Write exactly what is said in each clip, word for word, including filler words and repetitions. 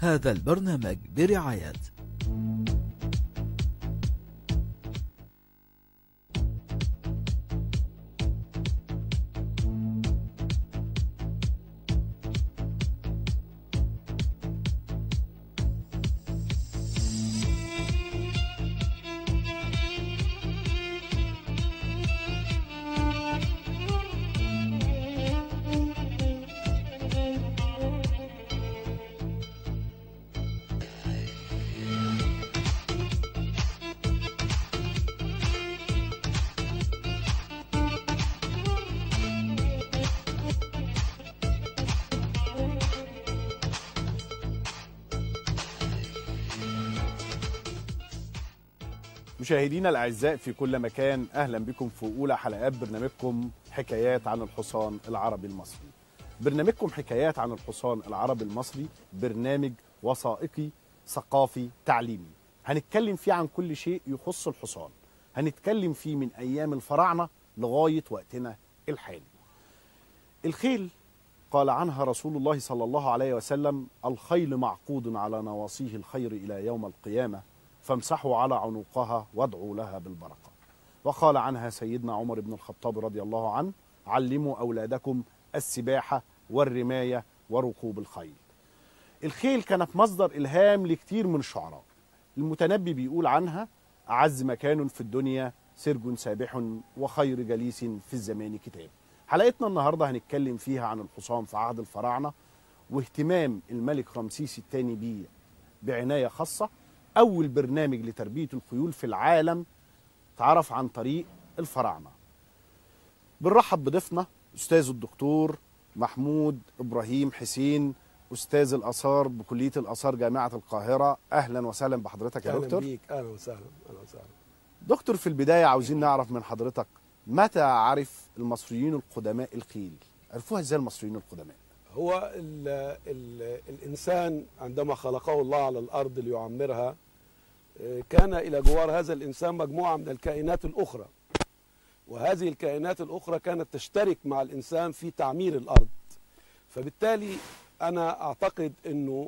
هذا البرنامج برعاية مشاهدينا الأعزاء في كل مكان، أهلا بكم في أولى حلقات برنامجكم حكايات عن الحصان العربي المصري. برنامجكم حكايات عن الحصان العربي المصري برنامج وثائقي ثقافي تعليمي، هنتكلم فيه عن كل شيء يخص الحصان، هنتكلم فيه من أيام الفراعنة لغاية وقتنا الحالي. الخيل قال عنها رسول الله صلى الله عليه وسلم: الخيل معقود على نواصيه الخير إلى يوم القيامة، فامسحوا على عنقها وادعوا لها بالبركة. وقال عنها سيدنا عمر بن الخطاب رضي الله عنه: علموا أولادكم السباحة والرماية وركوب الخيل. الخيل كانت مصدر إلهام لكتير من الشعراء. المتنبي بيقول عنها: أعز مكان في الدنيا سرج سابح وخير جليس في الزمان كتاب. حلقتنا النهاردة هنتكلم فيها عن الحصان في عهد الفراعنة واهتمام الملك رمسيس الثاني بيه بعناية خاصة. أول برنامج لتربية الخيول في العالم تعرف عن طريق الفراعنة. بنرحب بضيفنا أستاذ الدكتور محمود إبراهيم حسين، أستاذ الآثار بكلية الآثار جامعة القاهرة. أهلا وسهلا بحضرتك يا دكتور. أهلا بيك. أهلا وسهلا. أهلا وسهلا دكتور، في البداية عاوزين نعرف من حضرتك متى عرف المصريين القدماء الخيل؟ عرفوها إزاي المصريين القدماء؟ هو ال ال الإنسان عندما خلقه الله على الأرض ليعمرها كان إلى جوار هذا الإنسان مجموعة من الكائنات الأخرى، وهذه الكائنات الأخرى كانت تشترك مع الإنسان في تعمير الأرض. فبالتالي أنا أعتقد أنه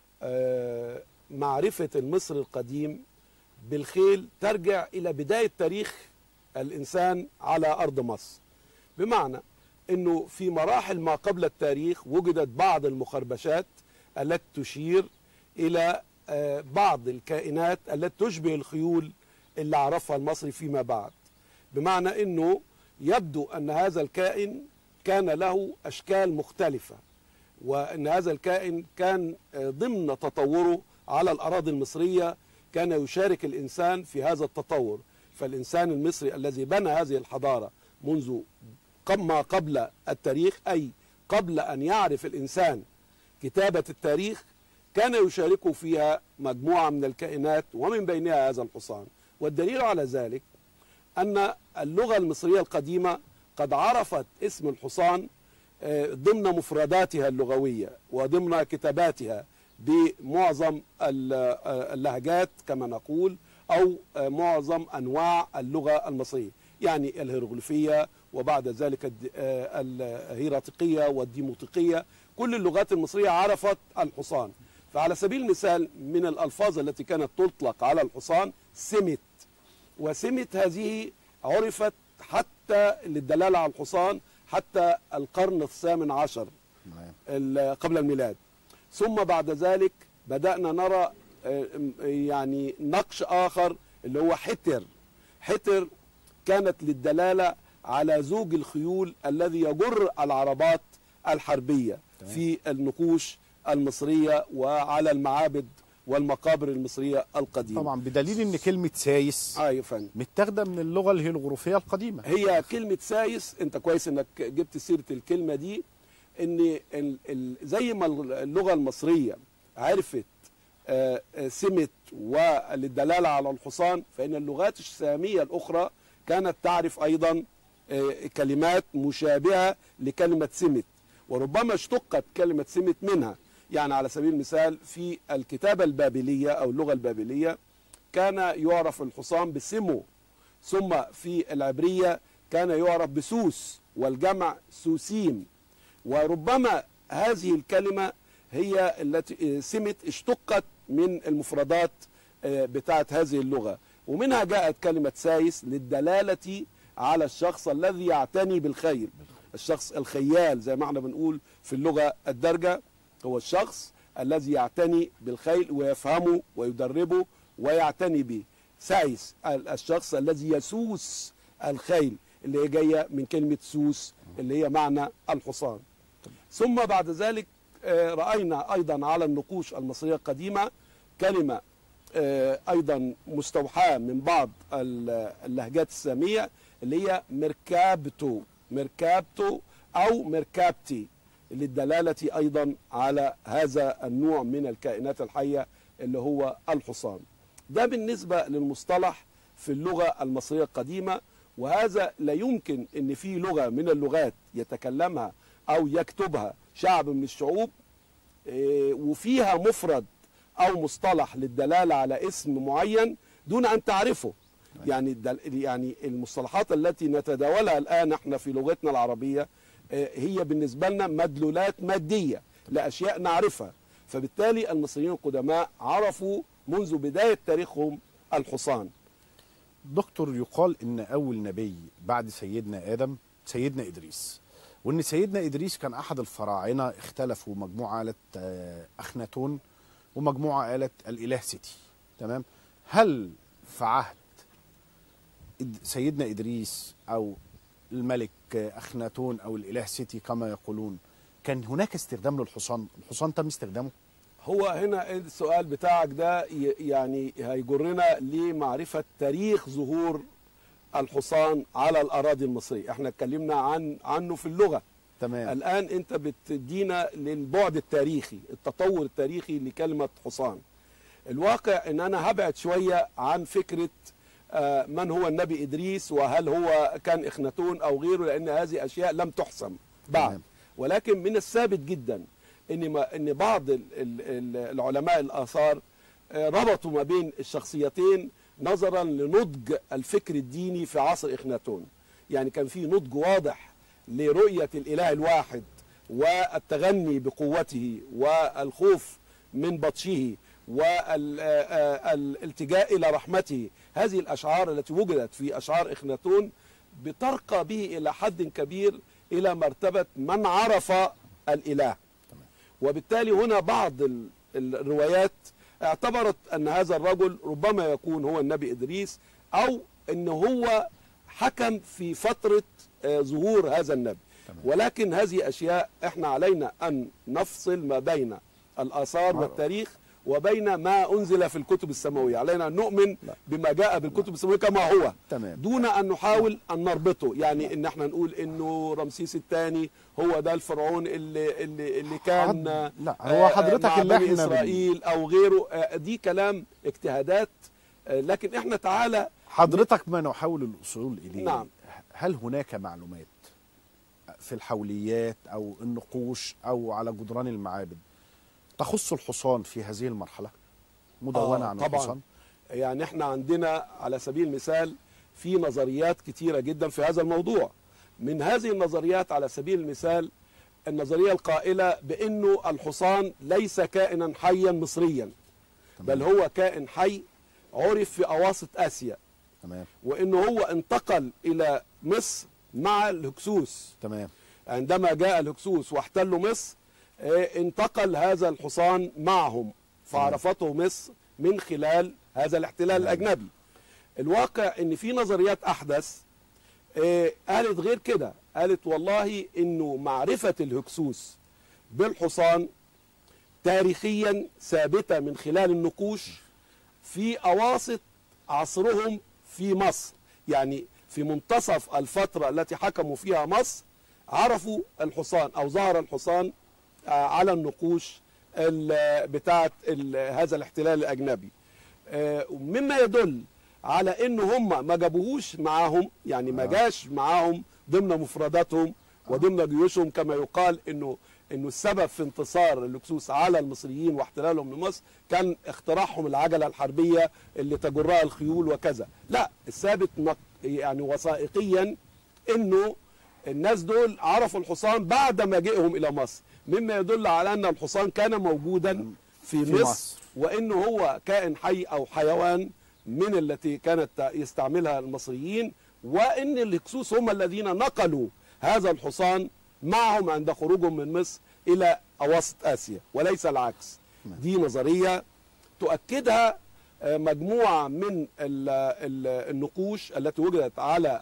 معرفة المصري القديم بالخيل ترجع إلى بداية تاريخ الإنسان على أرض مصر، بمعنى أنه في مراحل ما قبل التاريخ وجدت بعض المخربشات التي تشير إلى بعض الكائنات التي تشبه الخيول اللي عرفها المصري فيما بعد، بمعنى أنه يبدو أن هذا الكائن كان له أشكال مختلفة، وأن هذا الكائن كان ضمن تطوره على الأراضي المصرية كان يشارك الإنسان في هذا التطور. فالإنسان المصري الذي بنى هذه الحضارة منذ ما قبل التاريخ، أي قبل أن يعرف الإنسان كتابة التاريخ، كان يشاركه فيها مجموعة من الكائنات ومن بينها هذا الحصان. والدليل على ذلك أن اللغة المصرية القديمة قد عرفت اسم الحصان ضمن مفرداتها اللغوية وضمن كتاباتها بمعظم اللهجات كما نقول، أو معظم أنواع اللغة المصرية، يعني الهيروغليفية وبعد ذلك الهيراتيقية والديموطيقية. كل اللغات المصرية عرفت الحصان. فعلى سبيل المثال من الألفاظ التي كانت تطلق على الحصان سمت، وسمت هذه عرفت حتى للدلالة على الحصان حتى القرن الثامن عشر قبل الميلاد. ثم بعد ذلك بدأنا نرى يعني نقش آخر اللي هو حتر. حتر كانت للدلالة على زوج الخيول الذي يجر العربات الحربية في النقوش المصرية وعلى المعابد والمقابر المصرية القديمة. طبعا بدليل ان كلمة سايس ايوه فندم متاخده من اللغة الهيروغليفية القديمة. هي كلمة سايس، انت كويس انك جبت سيرة الكلمة دي، ان زي ما اللغة المصرية عرفت سمت وللدلالة على الحصان، فإن اللغات السامية الأخرى كانت تعرف أيضا كلمات مشابهة لكلمة سمت، وربما اشتقت كلمة سمت منها. يعني على سبيل المثال في الكتابة البابلية أو اللغة البابلية كان يعرف الحصان بسمو، ثم في العبرية كان يعرف بسوس والجمع سوسيم. وربما هذه الكلمة هي التي سمت اشتقت من المفردات بتاعت هذه اللغة، ومنها جاءت كلمة سايس للدلالة على الشخص الذي يعتني بالخيل. الشخص الخيال زي ما احنا بنقول في اللغة الدارجة هو الشخص الذي يعتني بالخيل ويفهمه ويدربه ويعتني به. سايس الشخص الذي يسوس الخيل، اللي هي جاية من كلمة سوس اللي هي معنى الحصان. ثم بعد ذلك رأينا أيضا على النقوش المصرية القديمة كلمة أيضا مستوحاة من بعض اللهجات السامية اللي هي مركابتو مركابتو أو مركابتي، للدلالة أيضا على هذا النوع من الكائنات الحية اللي هو الحصان. ده بالنسبة للمصطلح في اللغة المصرية القديمة، وهذا لا يمكن أن في لغة من اللغات يتكلمها أو يكتبها شعب من الشعوب وفيها مفرد أو مصطلح للدلالة على اسم معين دون أن تعرفه. يعني يعني المصطلحات التي نتداولها الآن احنا في لغتنا العربية هي بالنسبة لنا مدلولات مادية لأشياء نعرفها، فبالتالي المصريين القدماء عرفوا منذ بداية تاريخهم الحصان. دكتور، يقال ان اول نبي بعد سيدنا ادم سيدنا ادريس، وان سيدنا ادريس كان احد الفراعنه اختلفوا، مجموعه قالت اخناتون ومجموعه قالت الاله سيتي. تمام؟ هل في عهد سيدنا ادريس او الملك اخناتون او الاله سيتي كما يقولون كان هناك استخدام للحصان؟ الحصان تم استخدامه؟ هو هنا السؤال بتاعك ده يعني هيجرنا لمعرفة تاريخ ظهور الحصان على الأراضي المصرية. احنا اتكلمنا عن عنه في اللغة. تمام. الآن انت بتدينا للبعد التاريخي، التطور التاريخي لكلمة حصان. الواقع ان انا هبعد شوية عن فكرة من هو النبي إدريس وهل هو كان إخناتون أو غيره، لأن هذه أشياء لم تحسم بعد. تمام. ولكن من الثابت جدا ان ما ان بعض ال ال العلماء الاثار ربطوا ما بين الشخصيتين نظرا لنضج الفكر الديني في عصر اخناتون. يعني كان في نضج واضح لرؤيه الاله الواحد والتغني بقوته والخوف من بطشه والالتجاء الى رحمته. هذه الاشعار التي وجدت في اشعار اخناتون بترقى به الى حد كبير الى مرتبه من عرف الاله. وبالتالي هنا بعض الروايات اعتبرت أن هذا الرجل ربما يكون هو النبي إدريس، أو أنه هو حكم في فترة ظهور هذا النبي. ولكن هذه أشياء احنا علينا أن نفصل ما بين الآثار والتاريخ وبين ما أنزل في الكتب السماوية. علينا أن نؤمن بما جاء بالكتب السماوية كما هو، دون أن نحاول أن نربطه. يعني أن احنا نقول أنه رمسيس الثاني هو ده الفرعون اللي, اللي, اللي كان لا هو حضرتك اللي احنا إسرائيل أو غيره. دي كلام اجتهادات، لكن احنا تعالى حضرتك ما نحاول الوصول إليه. نعم. هل هناك معلومات في الحوليات أو النقوش أو على جدران المعابد تخص الحصان في هذه المرحلة مدونة آه عن طبعا. الحصان؟ يعني احنا عندنا على سبيل المثال في نظريات كتيرة جدا في هذا الموضوع. من هذه النظريات على سبيل المثال النظرية القائلة بأنه الحصان ليس كائنا حيا مصريا، بل هو كائن حي عرف في أواسط آسيا. تمام. وأنه هو انتقل إلى مصر مع الهكسوس. تمام. عندما جاء الهكسوس واحتلوا مصر انتقل هذا الحصان معهم، فعرفته مصر من خلال هذا الاحتلال الأجنبي. الواقع ان في نظريات احدث قالت غير كده، قالت والله انه معرفة الهكسوس بالحصان تاريخيا ثابتة من خلال النقوش في اواسط عصرهم في مصر. يعني في منتصف الفترة التي حكموا فيها مصر عرفوا الحصان او ظهر الحصان على النقوش بتاعة هذا الاحتلال الأجنبي، مما يدل على ان هم ما جابوهوش معاهم، يعني ما جاش معاهم ضمن مفرداتهم وضمن جيوشهم، كما يقال انه انه السبب في انتصار الهكسوس على المصريين واحتلالهم لمصر كان اختراعهم العجلة الحربية اللي تجرها الخيول وكذا. لا، الثابت يعني وثائقيا انه الناس دول عرفوا الحصان بعد ما جئهم الى مصر. مما يدل على أن الحصان كان موجودا في, في مصر, مصر. وأنه هو كائن حي أو حيوان من التي كانت يستعملها المصريين، وأن الهكسوس هم الذين نقلوا هذا الحصان معهم عند خروجهم من مصر إلى أواسط آسيا وليس العكس. دي نظرية تؤكدها مجموعة من النقوش التي وجدت على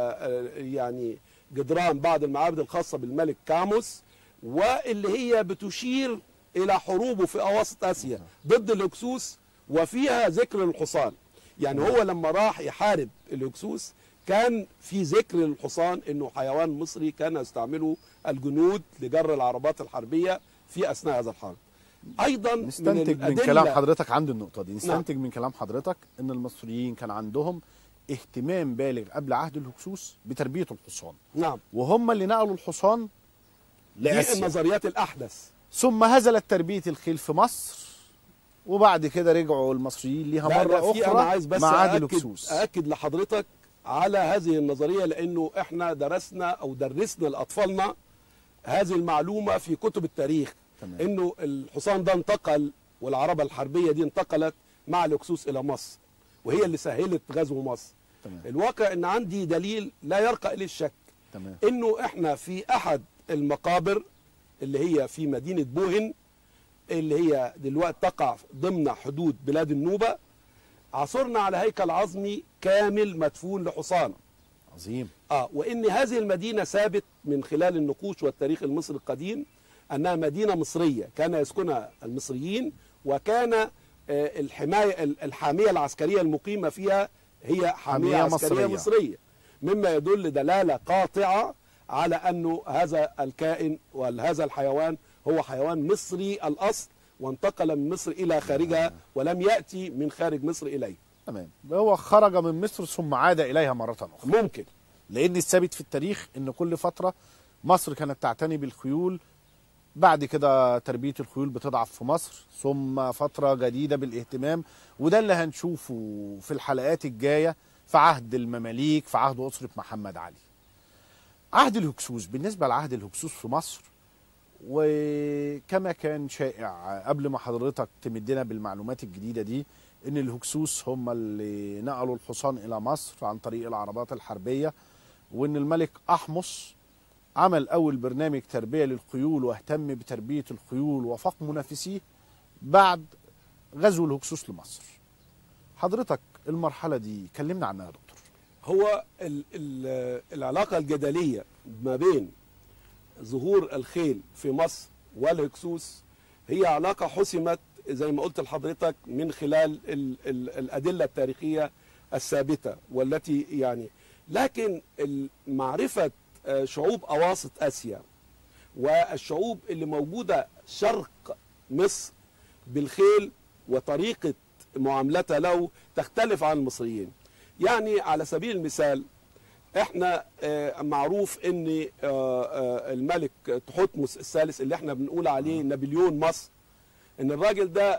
يعني جدران بعض المعابد الخاصة بالملك كاموس، واللي هي بتشير إلى حروبه في أواسط آسيا ضد الهكسوس، وفيها ذكر الحصان. يعني هو لما راح يحارب الهكسوس كان في ذكر للحصان انه حيوان مصري كان يستعمله الجنود لجر العربات الحربيه في اثناء هذا الحرب. ايضا نستنتج من, من كلام حضرتك عند النقطه دي، نستنتج نعم. من كلام حضرتك ان المصريين كان عندهم اهتمام بالغ قبل عهد الهكسوس بتربيه الحصان. نعم. وهم اللي نقلوا الحصان لاسيا. دي النظريات الاحدث. ثم هزلت تربيه الخيل في مصر، وبعد كده رجعوا المصريين ليها مره اخرى أنا عايز بس مع عهد أأكد الهكسوس. اكد لحضرتك على هذه النظريه، لانه احنا درسنا او درسنا لاطفالنا هذه المعلومه في كتب التاريخ. تمام. انه الحصان ده انتقل، والعربه الحربيه دي انتقلت مع الهكسوس الى مصر، وهي اللي سهلت غزو مصر. تمام. الواقع ان عندي دليل لا يرقى اليه الشك. تمام. انه احنا في احد المقابر اللي هي في مدينه بوهن، اللي هي دلوقتي تقع ضمن حدود بلاد النوبه، عثرنا على هيكل عظمي كامل مدفون لحصان. عظيم. اه وان هذه المدينه ثابت من خلال النقوش والتاريخ المصري القديم انها مدينه مصريه كان يسكنها المصريين، وكان الحمايه الحاميه العسكريه المقيمه فيها هي حاميه عسكريه مصريه. مصريه، مما يدل دلاله قاطعه على انه هذا الكائن وهذا الحيوان هو حيوان مصري الاصل، وانتقل من مصر الى خارجها ولم ياتي من خارج مصر اليه. تمام. هو خرج من مصر ثم عاد اليها مره اخرى. ممكن، لان الثابت في التاريخ ان كل فتره مصر كانت تعتني بالخيول، بعد كده تربيه الخيول بتضعف في مصر، ثم فتره جديده بالاهتمام، وده اللي هنشوفه في الحلقات الجايه في عهد المماليك، في عهد اسره محمد علي. عهد الهكسوس، بالنسبه لعهد الهكسوس في مصر، وكما كان شائع قبل ما حضرتك تمدنا بالمعلومات الجديدة دي، ان الهكسوس هم اللي نقلوا الحصان الى مصر عن طريق العربات الحربية، وان الملك احمس عمل اول برنامج تربية للخيول واهتم بتربية الخيول وفاق منافسيه بعد غزو الهكسوس لمصر. حضرتك المرحلة دي كلمنا عنها يا دكتور. هو ال ال العلاقة الجدلية ما بين ظهور الخيل في مصر والهكسوس هي علاقة حسمت زي ما قلت لحضرتك من خلال ال ال الأدلة التاريخية الثابتة والتي يعني، لكن معرفة شعوب أواسط آسيا والشعوب اللي موجودة شرق مصر بالخيل وطريقة معاملتها له تختلف عن المصريين. يعني على سبيل المثال احنا معروف ان الملك تحتمس الثالث اللي احنا بنقول عليه نابليون مصر، ان الراجل ده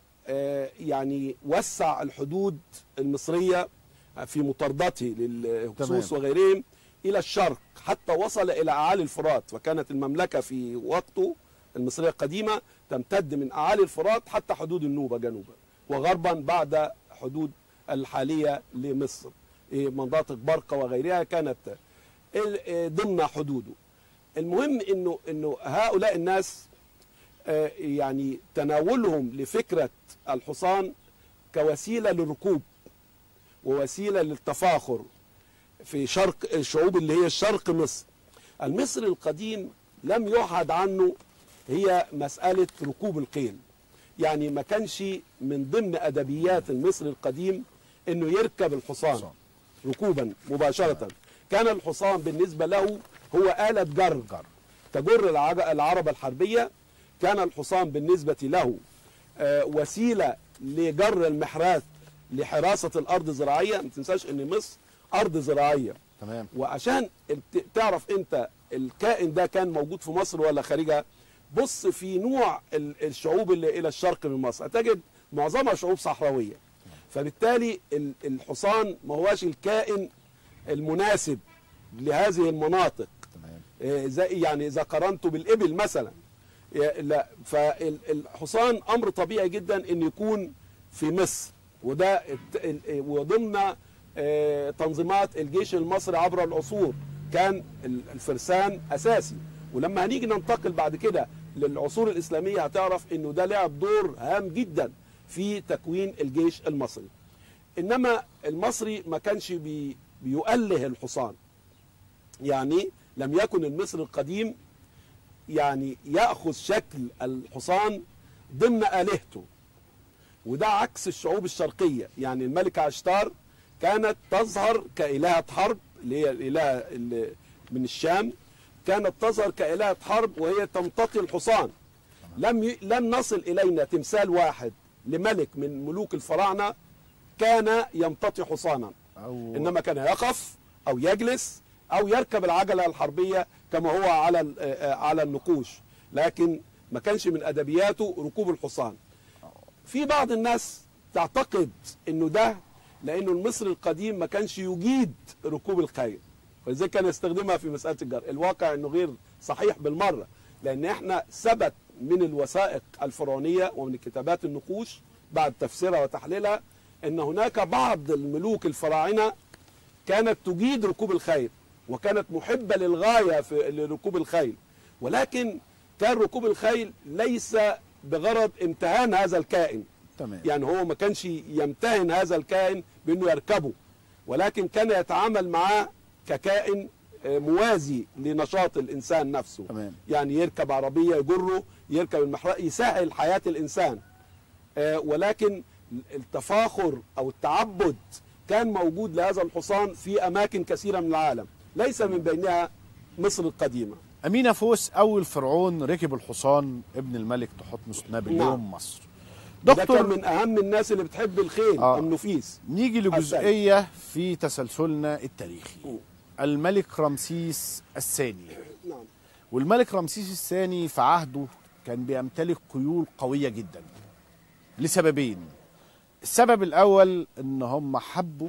يعني وسع الحدود المصرية في مطاردته للهكسوس وغيرهم الى الشرق حتى وصل الى اعالي الفرات، وكانت المملكة في وقته المصرية القديمة تمتد من اعالي الفرات حتى حدود النوبة جنوبا وغربا بعد حدود الحالية لمصر، مناطق برقة وغيرها كانت ضمن حدوده. المهم انه انه هؤلاء الناس يعني تناولهم لفكرة الحصان كوسيلة للركوب ووسيلة للتفاخر في شرق الشعوب اللي هي شرق مصر. المصري القديم لم يعهد عنه هي مسألة ركوب الخيل، يعني ما كانش من ضمن أدبيات المصري القديم انه يركب الحصان ركوبا مباشرة. كان الحصان بالنسبة له هو آلة جر تجر العربة الحربية. كان الحصان بالنسبة له وسيلة لجر المحراث لحراسة الأرض الزراعية. ما تنساش ان مصر أرض زراعية. تمام. وعشان تعرف انت الكائن ده كان موجود في مصر ولا خارجها، بص في نوع الشعوب اللي إلى الشرق من مصر هتجد معظمها شعوب صحراوية، فبالتالي الحصان ما هواش الكائن المناسب لهذه المناطق. تمام. زي يعني إذا قارنته بالإبل مثلا، لا، فالحصان امر طبيعي جدا ان يكون في مصر، وده وضمن تنظيمات الجيش المصري عبر العصور كان الفرسان اساسي. ولما هنيجي ننتقل بعد كده للعصور الاسلاميه هتعرف انه ده لعب دور هام جدا في تكوين الجيش المصري. انما المصري ما كانش بي بيؤله الحصان، يعني لم يكن المصري القديم يعني ياخذ شكل الحصان ضمن آلهته، وده عكس الشعوب الشرقيه. يعني الملكه عشتار كانت تظهر كإلهة حرب، اللي هي الإلهة اللي من الشام، كانت تظهر كإلهة حرب وهي تمتطي الحصان. لم ي... لم نصل إلينا تمثال واحد لملك من ملوك الفراعنة كان يمتطي حصانا، أو... إنما كان يقف أو يجلس أو يركب العجلة الحربية كما هو على على النقوش، لكن ما كانش من أدبياته ركوب الحصان. في بعض الناس تعتقد إنه ده لأنه المصري القديم ما كانش يجيد ركوب الخيل، ولذلك كان يستخدمها في مسألة الجر. الواقع إنه غير صحيح بالمرة، لأن إحنا ثبت من الوثائق الفرعونية ومن كتابات النقوش بعد تفسيرها وتحليلها أن هناك بعض الملوك الفراعنة كانت تجيد ركوب الخيل وكانت محبة للغاية في لركوب الخيل، ولكن كان ركوب الخيل ليس بغرض امتهان هذا الكائن. تمام. يعني هو ما كانش يمتهن هذا الكائن بأنه يركبه، ولكن كان يتعامل معاه ككائن موازي لنشاط الإنسان نفسه. تمام. يعني يركب عربية يجره، يركب المحرقة، يسهل حياة الإنسان. ولكن التفاخر أو التعبد كان موجود لهذا الحصان في أماكن كثيرة من العالم، ليس من بينها مصر القديمة. أمينفوس أول فرعون ركب الحصان ابن الملك تحتمس نابليون. نعم. مصر. دكتور، ده كان من أهم الناس اللي بتحب الخيل. آه. النفيس. نيجي لجزئية في تسلسلنا التاريخي. م. الملك رمسيس الثاني. نعم. والملك رمسيس الثاني في عهده كان بيمتلك خيول قوية جدا لسببين. السبب الأول إن هم حبوا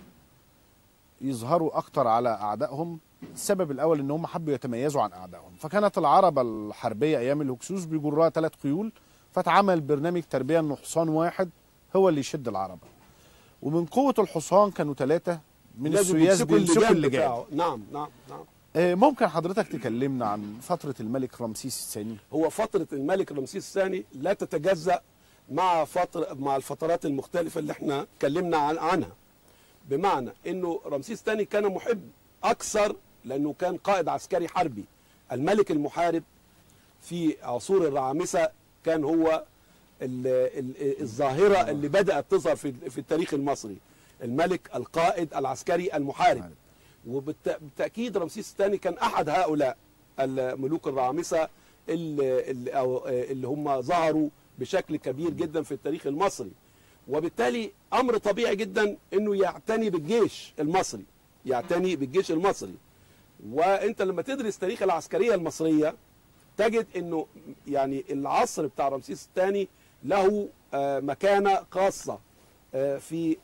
يظهروا أكتر على أعدائهم. السبب الأول إن هم حبوا يتميزوا عن أعدائهم، فكانت العربة الحربية أيام الهكسوس بيجرها ثلاث خيول، فاتعمل برنامج تربية إنه حصان واحد هو اللي يشد العربة، ومن قوة الحصان كانوا ثلاثة من السياس بيمسكوا اللجام. نعم نعم نعم. ممكن حضرتك تكلمنا عن فترة الملك رمسيس الثاني؟ هو فترة الملك رمسيس الثاني لا تتجزأ مع فترة مع الفترات المختلفة اللي احنا اتكلمنا عن عنها. بمعنى انه رمسيس الثاني كان محب اكثر لانه كان قائد عسكري حربي. الملك المحارب في عصور الرعامسة كان هو ال ال الظاهرة اللي بدأت تظهر في, في التاريخ المصري، الملك القائد العسكري المحارب. وبالتأكيد رمسيس الثاني كان أحد هؤلاء الملوك الرعامسة اللي, اللي هم ظهروا بشكل كبير جدا في التاريخ المصري، وبالتالي أمر طبيعي جدا أنه يعتني بالجيش المصري، يعتني بالجيش المصري. وأنت لما تدرس تاريخ العسكرية المصرية تجد أنه يعني العصر بتاع رمسيس الثاني له مكانة خاصة في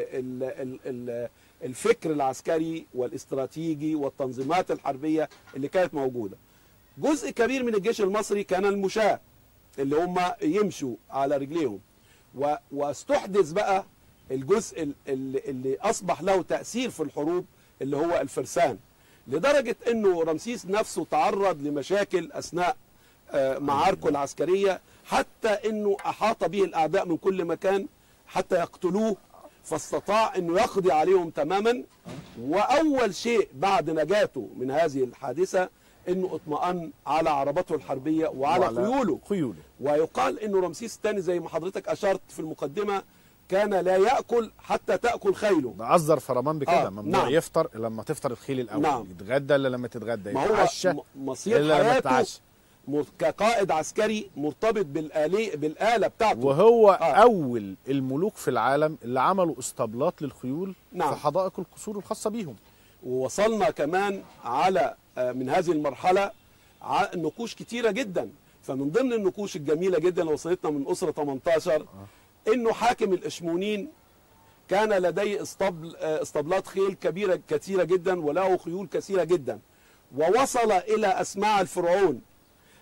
الفكر العسكري والاستراتيجي والتنظيمات الحربية اللي كانت موجودة. جزء كبير من الجيش المصري كان المشاة اللي هم يمشوا على رجليهم، واستحدث بقى الجزء اللي, اللي أصبح له تأثير في الحروب اللي هو الفرسان، لدرجة أنه رمسيس نفسه تعرض لمشاكل أثناء معاركه العسكرية، حتى أنه أحاط به الأعداء من كل مكان حتى يقتلوه، فاستطاع أنه يقضي عليهم تماما. وأول شيء بعد نجاته من هذه الحادثة أنه اطمأن على عربته الحربية وعلى خيوله. خيوله. ويقال أنه رمسيس الثاني زي ما حضرتك أشرت في المقدمة كان لا يأكل حتى تأكل خيله. عذر فرمان بكده. آه. ممنوع. نعم. يفطر لما تفطر الخيل الأول. نعم. يتغدى إلا لما تتغدى. ما هو مصير حياته كقائد عسكري مرتبط بالآلة بالآلة بتاعته. وهو آه. أول الملوك في العالم اللي عملوا اسطبلات للخيول. نعم. في حدائق القصور الخاصة بيهم. ووصلنا كمان على من هذه المرحلة نقوش كتيرة جدا، فمن ضمن النقوش الجميلة جدا اللي وصلتنا من أسرة ثمانية عشر آه. إنه حاكم الإشمونين كان لديه اسطبل اسطبلات خيل كبيرة كثيرة جدا وله خيول كثيرة جدا، ووصل إلى أسماع الفرعون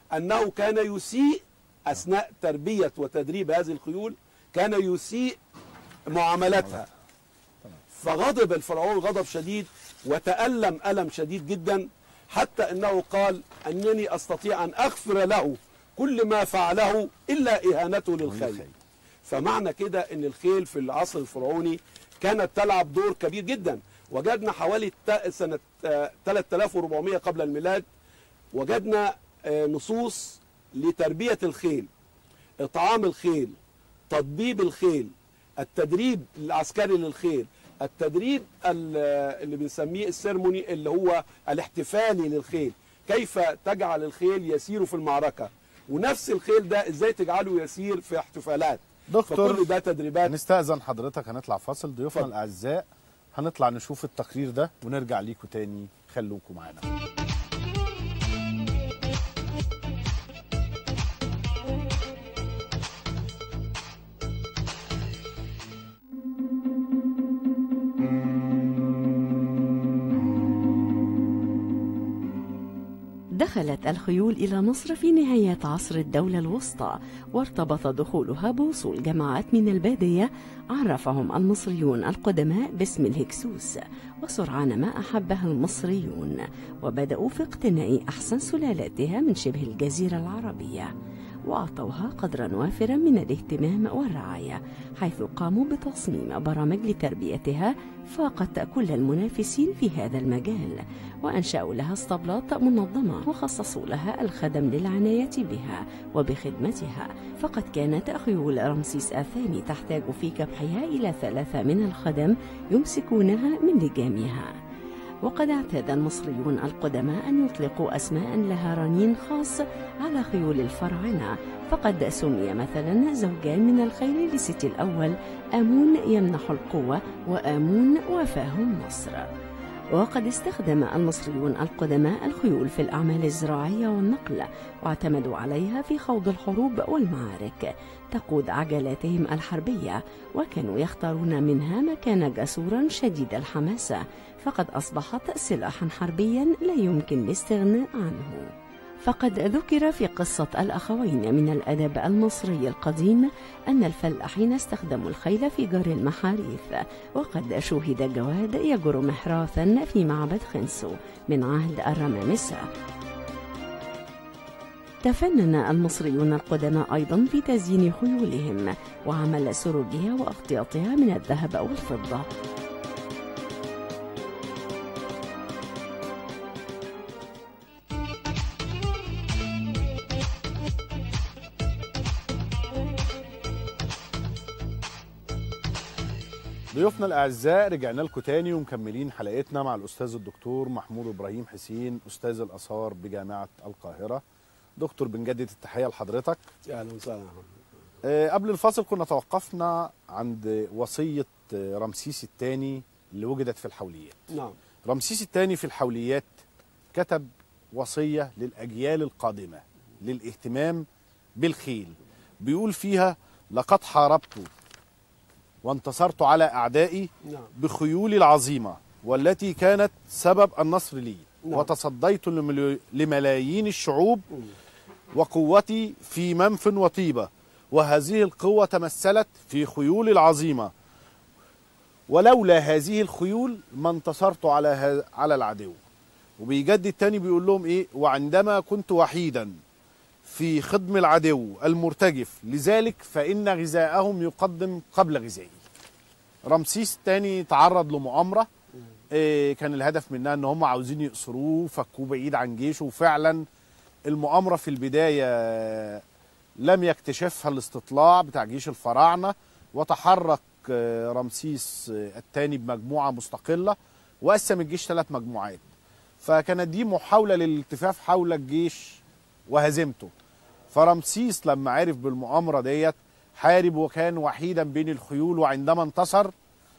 أنه كان يسيء أثناء تربية وتدريب هذه الخيول، كان يسيء معاملتها. فغضب الفرعون غضب شديد وتألم ألم شديد جدا، حتى أنه قال أنني أستطيع أن أغفر له كل ما فعله إلا إهانته للخيل. فمعنى كده أن الخيل في العصر الفرعوني كانت تلعب دور كبير جدا. وجدنا حوالي سنة ثلاثة آلاف وأربعمائة قبل الميلاد وجدنا نصوص لتربية الخيل، إطعام الخيل، تطبيب الخيل، التدريب العسكري للخيل، التدريب اللي بنسميه السيرموني اللي هو الاحتفالي للخيل، كيف تجعل الخيل يسير في المعركة، ونفس الخيل ده ازاي تجعله يسير في احتفالات. دكتور فكل ده تدريبات. نستأذن حضرتك، هنطلع فاصل. ضيوفنا الأعزاء هنطلع نشوف التقرير ده ونرجع ليكم تاني، خلوكم معانا. دخلت الخيول إلى مصر في نهاية عصر الدولة الوسطى، وارتبط دخولها بوصول جماعات من البادية عرفهم المصريون القدماء باسم الهكسوس، وسرعان ما أحبها المصريون وبدأوا في اقتناء أحسن سلالاتها من شبه الجزيرة العربية، وأعطوها قدرا وافرا من الاهتمام والرعاية، حيث قاموا بتصميم برامج لتربيتها فاقت كل المنافسين في هذا المجال، وأنشأوا لها اسطبلات منظمة وخصصوا لها الخدم للعناية بها وبخدمتها. فقد كانت خيول رمسيس الثاني تحتاج في كبحها إلى ثلاثة من الخدم يمسكونها من لجامها. وقد اعتاد المصريون القدماء أن يطلقوا أسماء لها رنين خاص على خيول الفراعنة، فقد سمي مثلا زوجان من الخيل لست الأول آمون يمنح القوة وآمون وفاهم مصر. وقد استخدم المصريون القدماء الخيول في الأعمال الزراعية والنقل، واعتمدوا عليها في خوض الحروب والمعارك تقود عجلاتهم الحربية، وكانوا يختارون منها ما كان جسورا شديد الحماسة، فقد أصبحت سلاحا حربيا لا يمكن الاستغناء عنه. فقد ذكر في قصة الأخوين من الأدب المصري القديم أن الفلاحين استخدموا الخيل في جر المحاريث، وقد شوهد جواد يجر محراثا في معبد خنسو من عهد الرمامسة. تفنن المصريون القدماء أيضا في تزيين خيولهم وعمل سروجها وأخطيطها من الذهب والفضة. ضيوفنا الأعزاء رجعنا لكم تاني ومكملين حلقتنا مع الأستاذ الدكتور محمود إبراهيم حسين، أستاذ الآثار بجامعة القاهرة. دكتور بنجدد التحية لحضرتك. أهلا وسهلا. أه قبل الفاصل كنا توقفنا عند وصية رمسيس الثاني اللي وجدت في الحوليات. نعم. رمسيس الثاني في الحوليات كتب وصية للأجيال القادمة للاهتمام بالخيل، بيقول فيها: لقد حاربت وانتصرت على أعدائي بخيولي العظيمة والتي كانت سبب النصر لي، وتصديت لملايين الشعوب وقوتي في منف وطيبة، وهذه القوة تمثلت في خيولي العظيمة، ولولا هذه الخيول ما انتصرت على على العدو. وبيجدد تاني بيقول لهم ايه: وعندما كنت وحيدا في خدم العدو المرتجف، لذلك فإن غذاءهم يقدم قبل غذائي. رمسيس الثاني تعرض لمؤامرة إيه كان الهدف منها ان هم عاوزين يقصروه، فكوه بعيد عن جيشه، وفعلا المؤامرة في البداية لم يكتشفها الاستطلاع بتاع جيش الفراعنة، وتحرك رمسيس الثاني بمجموعة مستقلة وقسم الجيش ثلاث مجموعات، فكانت دي محاولة للالتفاف حول الجيش وهزيمته. فرمسيس لما عرف بالمؤامرة ديت حارب وكان وحيدا بين الخيول، وعندما انتصر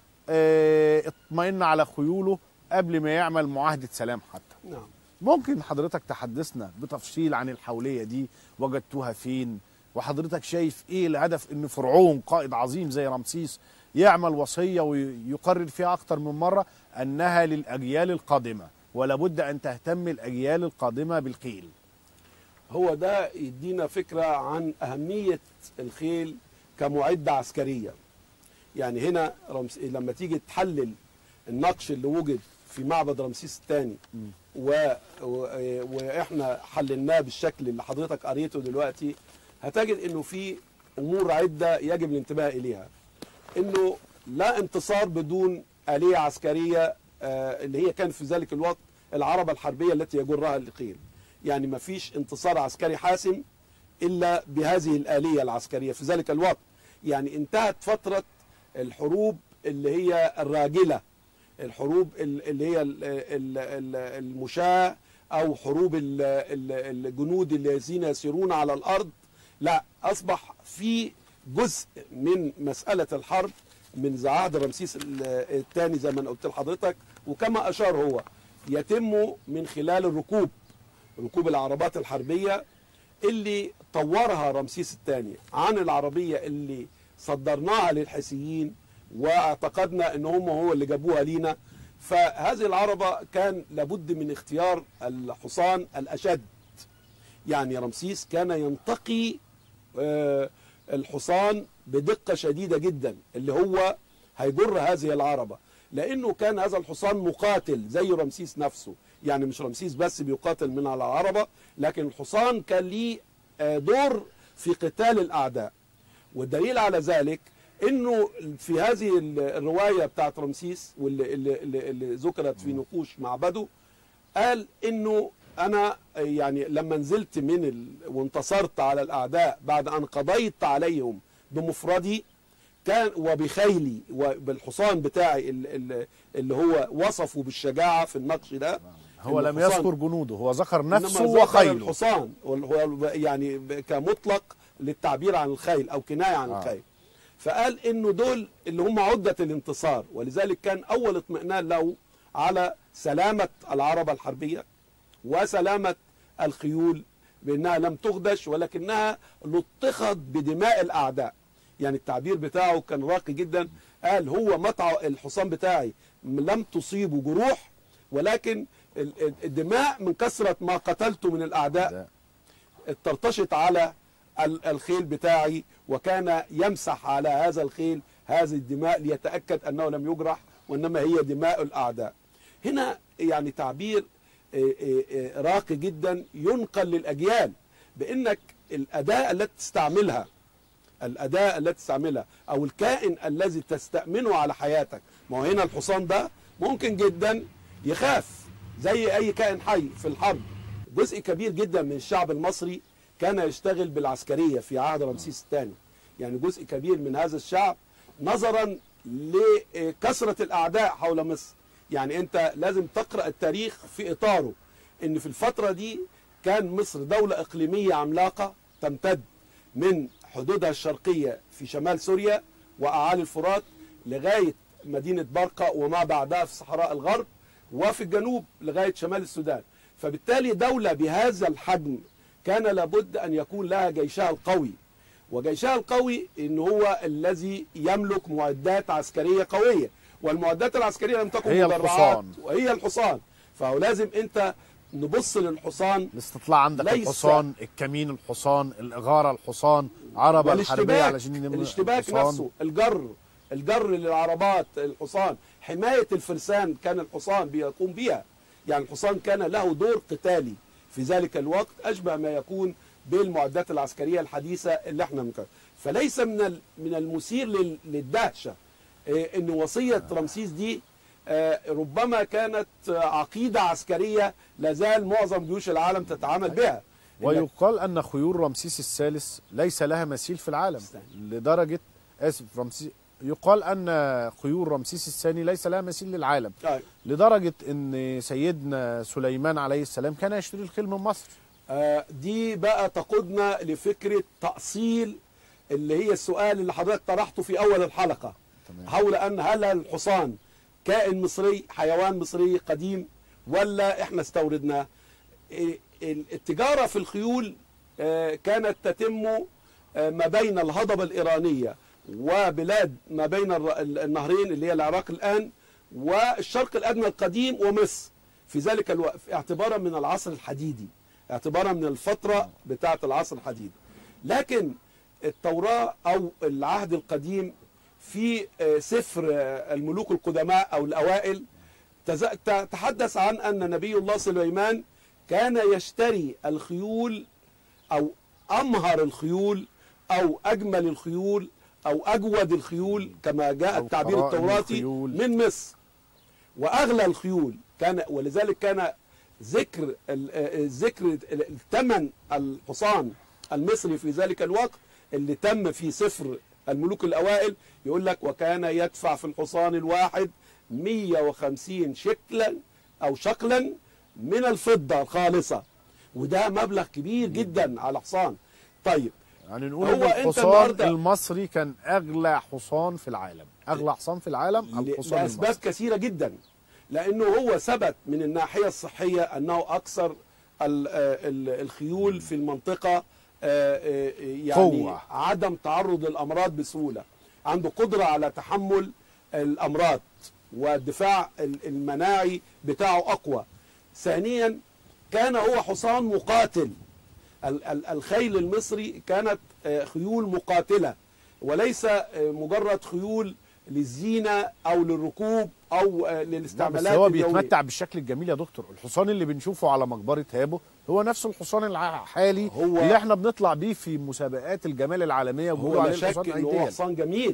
اه اطمئن على خيوله قبل ما يعمل معاهدة سلام حتى. نعم. ممكن حضرتك تحدثنا بتفصيل عن الحولية دي، وجدتوها فين، وحضرتك شايف ايه الهدف ان فرعون قائد عظيم زي رمسيس يعمل وصية ويقرر فيها اكتر من مرة انها للاجيال القادمة، ولا بد ان تهتم الاجيال القادمة بالخيل؟ هو ده يدينا فكرة عن أهمية الخيل كمعدة عسكرية. يعني هنا رمس... لما تيجي تحلل النقش اللي وجد في معبد رمسيس الثاني و... و... واحنا حللناه بالشكل اللي حضرتك قريته دلوقتي، هتجد انه في امور عدة يجب الانتباه اليها. انه لا انتصار بدون آلية عسكرية آه اللي هي كان في ذلك الوقت العربة الحربية التي يجرها الخيل. يعني ما فيش انتصار عسكري حاسم إلا بهذه الآلية العسكرية في ذلك الوقت. يعني انتهت فترة الحروب اللي هي الراجلة، الحروب اللي هي المشاة أو حروب الجنود الذين يسيرون على الأرض. لا، أصبح في جزء من مسألة الحرب من عهد رمسيس الثاني زي ما قلت لحضرتك، وكما أشار هو يتم من خلال الركوب، ركوب العربات الحربية اللي طورها رمسيس الثاني عن العربية اللي صدرناها للحيثيين واعتقدنا ان هم هو اللي جابوها لينا. فهذه العربة كان لابد من اختيار الحصان الأشد. يعني رمسيس كان ينتقي الحصان بدقة شديدة جدا اللي هو هيجر هذه العربة، لأنه كان هذا الحصان مقاتل زي رمسيس نفسه. يعني مش رمسيس بس بيقاتل من على العربة، لكن الحصان كان ليه دور في قتال الأعداء. والدليل على ذلك انه في هذه الروايه بتاعت رمسيس واللي اللي, اللي ذكرت في نقوش معبده، قال انه انا يعني لما نزلت من ال... وانتصرت على الاعداء بعد ان قضيت عليهم بمفردي كان وبخيلي وبالحصان بتاعي اللي, اللي هو وصفه بالشجاعه في النقش ده. هو لم يذكر جنوده، هو ذكر نفسه وخيله. وخيله. الحصان هو يعني كمطلق للتعبير عن الخيل او كنايه عن آه. الخيل. فقال انه دول اللي هم عدة الانتصار، ولذلك كان اول اطمئنان له على سلامة العربة الحربية وسلامة الخيول، بانها لم تخدش ولكنها لطخت بدماء الاعداء. يعني التعبير بتاعه كان راقي جدا، قال هو مطع الحصان بتاعي لم تصيبه جروح، ولكن الدماء من كثرة ما قتلته من الاعداء اترتشت على الخيل بتاعي، وكان يمسح على هذا الخيل هذه الدماء ليتأكد أنه لم يجرح وإنما هي دماء الأعداء. هنا يعني تعبير راقي جدا ينقل للأجيال، بأنك الأداة التي تستعملها الأداة التي تستعملها أو الكائن الذي تستأمنه على حياتك. ما هو هنا الحصان ده ممكن جدا يخاف زي أي كائن حي في الحرب. جزء كبير جدا من الشعب المصري كان يشتغل بالعسكرية في عهد رمسيس الثاني. يعني جزء كبير من هذا الشعب نظرا لكثرة الأعداء حول مصر. يعني أنت لازم تقرأ التاريخ في إطاره، إن في الفترة دي كان مصر دولة إقليمية عملاقة تمتد من حدودها الشرقية في شمال سوريا وأعالي الفرات لغاية مدينة برقة وما بعدها في صحراء الغرب، وفي الجنوب لغاية شمال السودان. فبالتالي دولة بهذا الحجم كان لابد أن يكون لها جيشها القوي، وجيشها القوي إن هو الذي يملك معدات عسكرية قوية، والمعدات العسكرية لم تكن هي مدرعات الحصان. وهي الحصان. فهو لازم أنت نبص للحصان، الاستطلاع عندك الحصان، الكمين الحصان، الإغارة الحصان، عربة الحربية علشان الاشتباك نفسه، الجر الجر للعربات الحصان، حماية الفرسان كان الحصان بيقوم بها. يعني الحصان كان له دور قتالي في ذلك الوقت أشبه ما يكون بالمعدات العسكرية الحديثة اللي احنا مكان. فليس من من المثير للدهشة ان وصية رمسيس دي ربما كانت عقيدة عسكرية لازال معظم جيوش العالم تتعامل بها. ويقال أن خيول رمسيس الثالث ليس لها مثيل في العالم لدرجة آسف رمسيس يقال أن خيول رمسيس الثاني ليس لها مثيل للعالم أي. لدرجة أن سيدنا سليمان عليه السلام كان يشتري الخيل من مصر. آه دي بقى تقودنا لفكرة تأصيل اللي هي السؤال اللي حضرتك طرحته في أول الحلقة تمام. حول أن هل الحصان كائن مصري، حيوان مصري قديم، ولا إحنا استوردناه؟ التجارة في الخيول آه كانت تتم آه ما بين الهضبة الإيرانية وبلاد ما بين النهرين اللي هي العراق الآن والشرق الأدنى القديم ومصر في ذلك الوقت، اعتبارا من العصر الحديدي اعتبارا من الفترة بتاعة العصر الحديث. لكن التوراة أو العهد القديم في سفر الملوك القدماء أو الأوائل تحدث عن أن نبي الله سليمان كان يشتري الخيول أو أمهر الخيول أو أجمل الخيول أو أجود الخيول كما جاء التعبير التوراتي من مصر، وأغلى الخيول كان، ولذلك كان ذكر ذكر ثمن الحصان المصري في ذلك الوقت اللي تم في سفر الملوك الأوائل، يقول لك وكان يدفع في الحصان الواحد مئة وخمسين شكلا أو شقلا من الفضة الخالصة، وده مبلغ كبير جدا على حصان. طيب يعني نقول ان الحصان المصري كان اغلى حصان في العالم، اغلى حصان في العالم الحصان لاسباب المصري. كثيره جدا، لانه هو ثبت من الناحيه الصحيه انه اكثر الخيول في المنطقه يعني قوة. عدم تعرض للامراض بسهوله، عنده قدره على تحمل الامراض والدفاع المناعي بتاعه اقوى. ثانيا كان هو حصان مقاتل، الخيل المصري كانت خيول مقاتلة وليس مجرد خيول للزينة أو للركوب أو للاستعمالات اليومية. بس هو بيتمتع بالشكل الجميل يا دكتور. الحصان اللي بنشوفه على مقبرة هابو هو نفس الحصان الحالي هو اللي احنا بنطلع بيه في مسابقات الجمال العالميه، وبيقولوا عليه الحصان ايديا. هو حصان جميل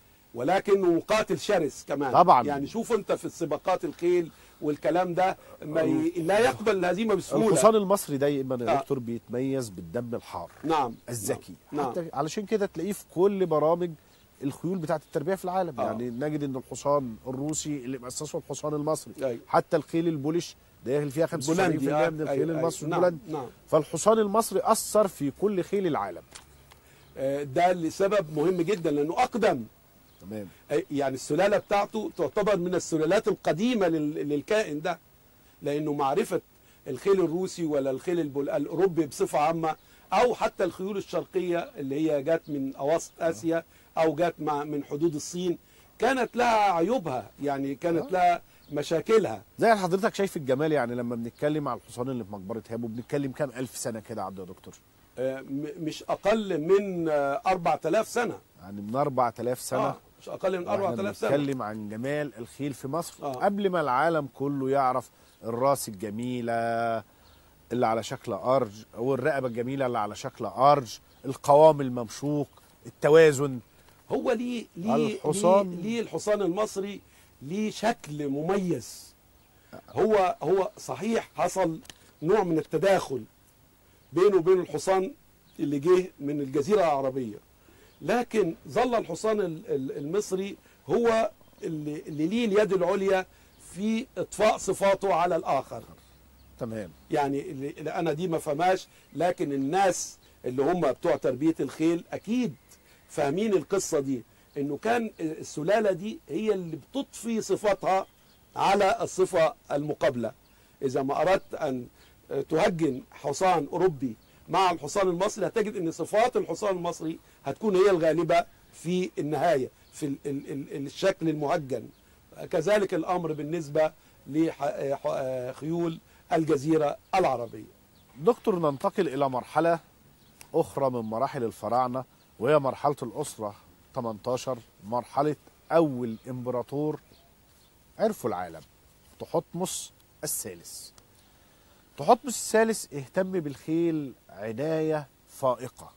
ولكنه مقاتل شرس كمان طبعا. يعني شوف انت في السباقات الخيل والكلام ده ما ي... لا يقبل الهزيمه بسهوله. الحصان المصري دايما يا دكتور آه. بيتميز بالدم الحار نعم الذكي نعم. حتى علشان كده تلاقيه في كل برامج الخيول بتاعه التربيه في العالم. آه. يعني نجد ان الحصان الروسي اللي مؤسسه الحصان المصري أي. حتى الخيل البوليش داخل فيها خمسة وسبعين بالمئة من الخيل المصري نعم. نعم. فالحصان المصري اثر في كل خيل العالم. آه ده لسبب مهم جدا لانه اقدم. تمام. يعني السلاله بتاعته تعتبر من السلالات القديمه للكائن ده، لانه معرفه الخيل الروسي ولا الخيل الاوروبي بصفه عامه او حتى الخيول الشرقيه اللي هي جت من اواسط اسيا او جت من حدود الصين كانت لها عيوبها، يعني كانت لها مشاكلها. زي حضرتك شايف الجمال. يعني لما بنتكلم على الحصان اللي في مقبره هابو بنتكلم كام الف سنه كده عدوا يا دكتور؟ آه مش اقل من آه أربعة آلاف سنه. يعني من أربعة آلاف سنه. آه مش اقل من أربعة آلاف سنه. بنتكلم عن جمال الخيل في مصر آه. قبل ما العالم كله يعرف الراس الجميله اللي على شكل ارج او الرقبه الجميله اللي على شكل ارج، القوام الممشوق، التوازن. هو ليه ليه الحصان ليه, ليه الحصان المصري ليه شكل مميز. هو هو صحيح حصل نوع من التداخل بينه وبين الحصان اللي جه من الجزيره العربيه، لكن ظل الحصان المصري هو اللي, اللي ليه اليد العليا في اطفاء صفاته على الاخر. تمام. يعني اللي انا دي ما فهماش، لكن الناس اللي هم بتوع تربيه الخيل اكيد فاهمين القصه دي، انه كان السلاله دي هي اللي بتضفي صفاتها على الصفه المقابله. اذا ما اردت ان تهجن حصان اوروبي مع الحصان المصري هتجد ان صفات الحصان المصري هتكون هي الغالبه في النهايه في الشكل المهجن. كذلك الامر بالنسبه لخيول الجزيره العربيه. دكتور، ننتقل الى مرحله اخرى من مراحل الفراعنه وهي مرحله الاسره ثمانية عشر، مرحله اول امبراطور عرفوا العالم، تحتمس الثالث. تحتمس الثالث اهتم بالخيل عنايه فائقه،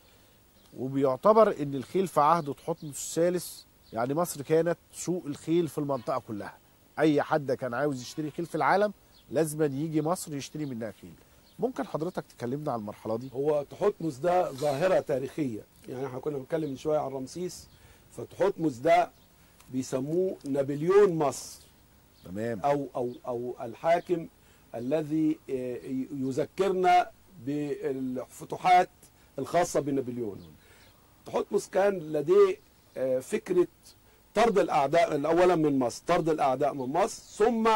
وبيعتبر ان الخيل في عهد تحتمس الثالث يعني مصر كانت سوق الخيل في المنطقه كلها. اي حد كان عاوز يشتري خيل في العالم لازم يجي مصر يشتري منها خيل. ممكن حضرتك تكلمنا عن المرحله دي؟ هو تحتمس ده ظاهره تاريخيه، يعني احنا كنا بنتكلم من شويه عن رمسيس، فتحتمس ده بيسموه نابليون مصر. تمام. او او او الحاكم الذي يذكرنا بالفتوحات الخاصه بنابليون. تحتمس كان لديه فكره طرد الاعداء اولا من مصر، طرد الاعداء من مصر، ثم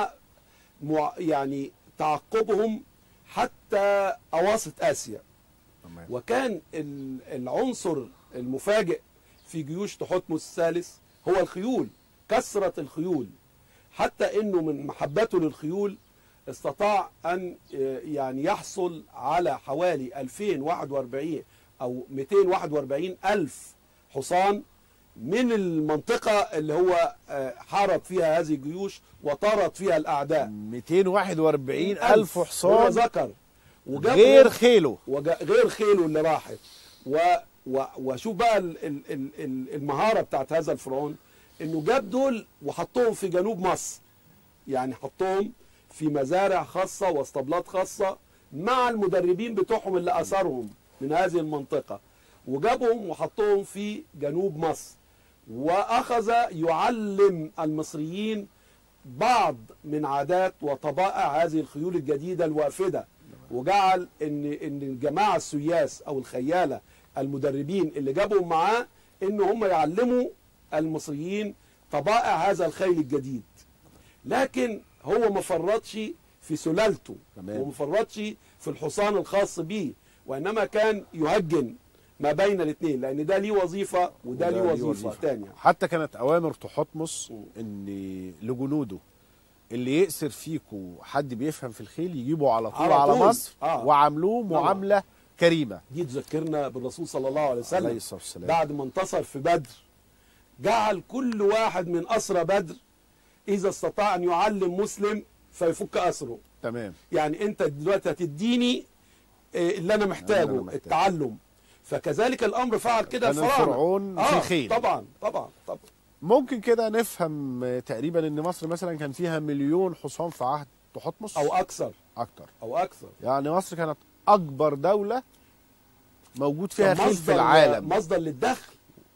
يعني تعقبهم حتى اواسط اسيا. تمام. وكان العنصر المفاجئ في جيوش تحتمس الثالث هو الخيول، كثره الخيول، حتى انه من محبته للخيول استطاع أن يعني يحصل على حوالي ألفين وواحد وأربعين أو مئتين وواحد وأربعين ألف حصان من المنطقة اللي هو حارب فيها هذه الجيوش وطارت فيها الأعداء. مئتين وواحد وأربعين ألف هو حصان ذكر غير خيله غير خيله اللي راحت. و و وشوف بقى ال ال ال المهارة بتاعت هذا الفرعون، انه جاب دول وحطهم في جنوب مصر، يعني حطهم في مزارع خاصة واسطبلات خاصة مع المدربين بتوعهم اللي أثرهم من هذه المنطقة، وجابهم وحطهم في جنوب مصر، وأخذ يعلم المصريين بعض من عادات وطبائع هذه الخيول الجديدة الوافدة، وجعل ان ان الجماعة السياس او الخيالة المدربين اللي جابهم معاه ان هم يعلموا المصريين طبائع هذا الخيل الجديد. لكن هو ما فرطش في سلالته وما فرطش في الحصان الخاص به، وانما كان يهجن ما بين الاثنين، لان ده ليه وظيفه وده ليه وظيفه, وظيفة ثانيه. حتى كانت اوامر تحتمس ان لجنوده اللي يأسر فيكو حد بيفهم في الخيل يجيبه على طول على, على مصر آه. وعملوه معامله آه. كريمه. دي تذكرنا بالرسول صلى الله عليه وسلم عليه الصلاة والسلام بعد ما انتصر في بدر، جعل كل واحد من أسرى بدر إذا استطاع أن يعلم مسلم فيفك أسره. تمام. يعني أنت دلوقتي هتديني اللي أنا محتاجه، أنا محتاج. التعلم. فكذلك الأمر فعل كده الفراعنة. الفرعون آه في خيل. طبعا طبعا طبعا. ممكن كده نفهم تقريبا ان مصر مثلا كان فيها مليون حصان في عهد تحتمس او اكثر اكتر او اكثر. يعني مصر كانت اكبر دولة موجود فيها خيل في العالم، مصدر للدخل.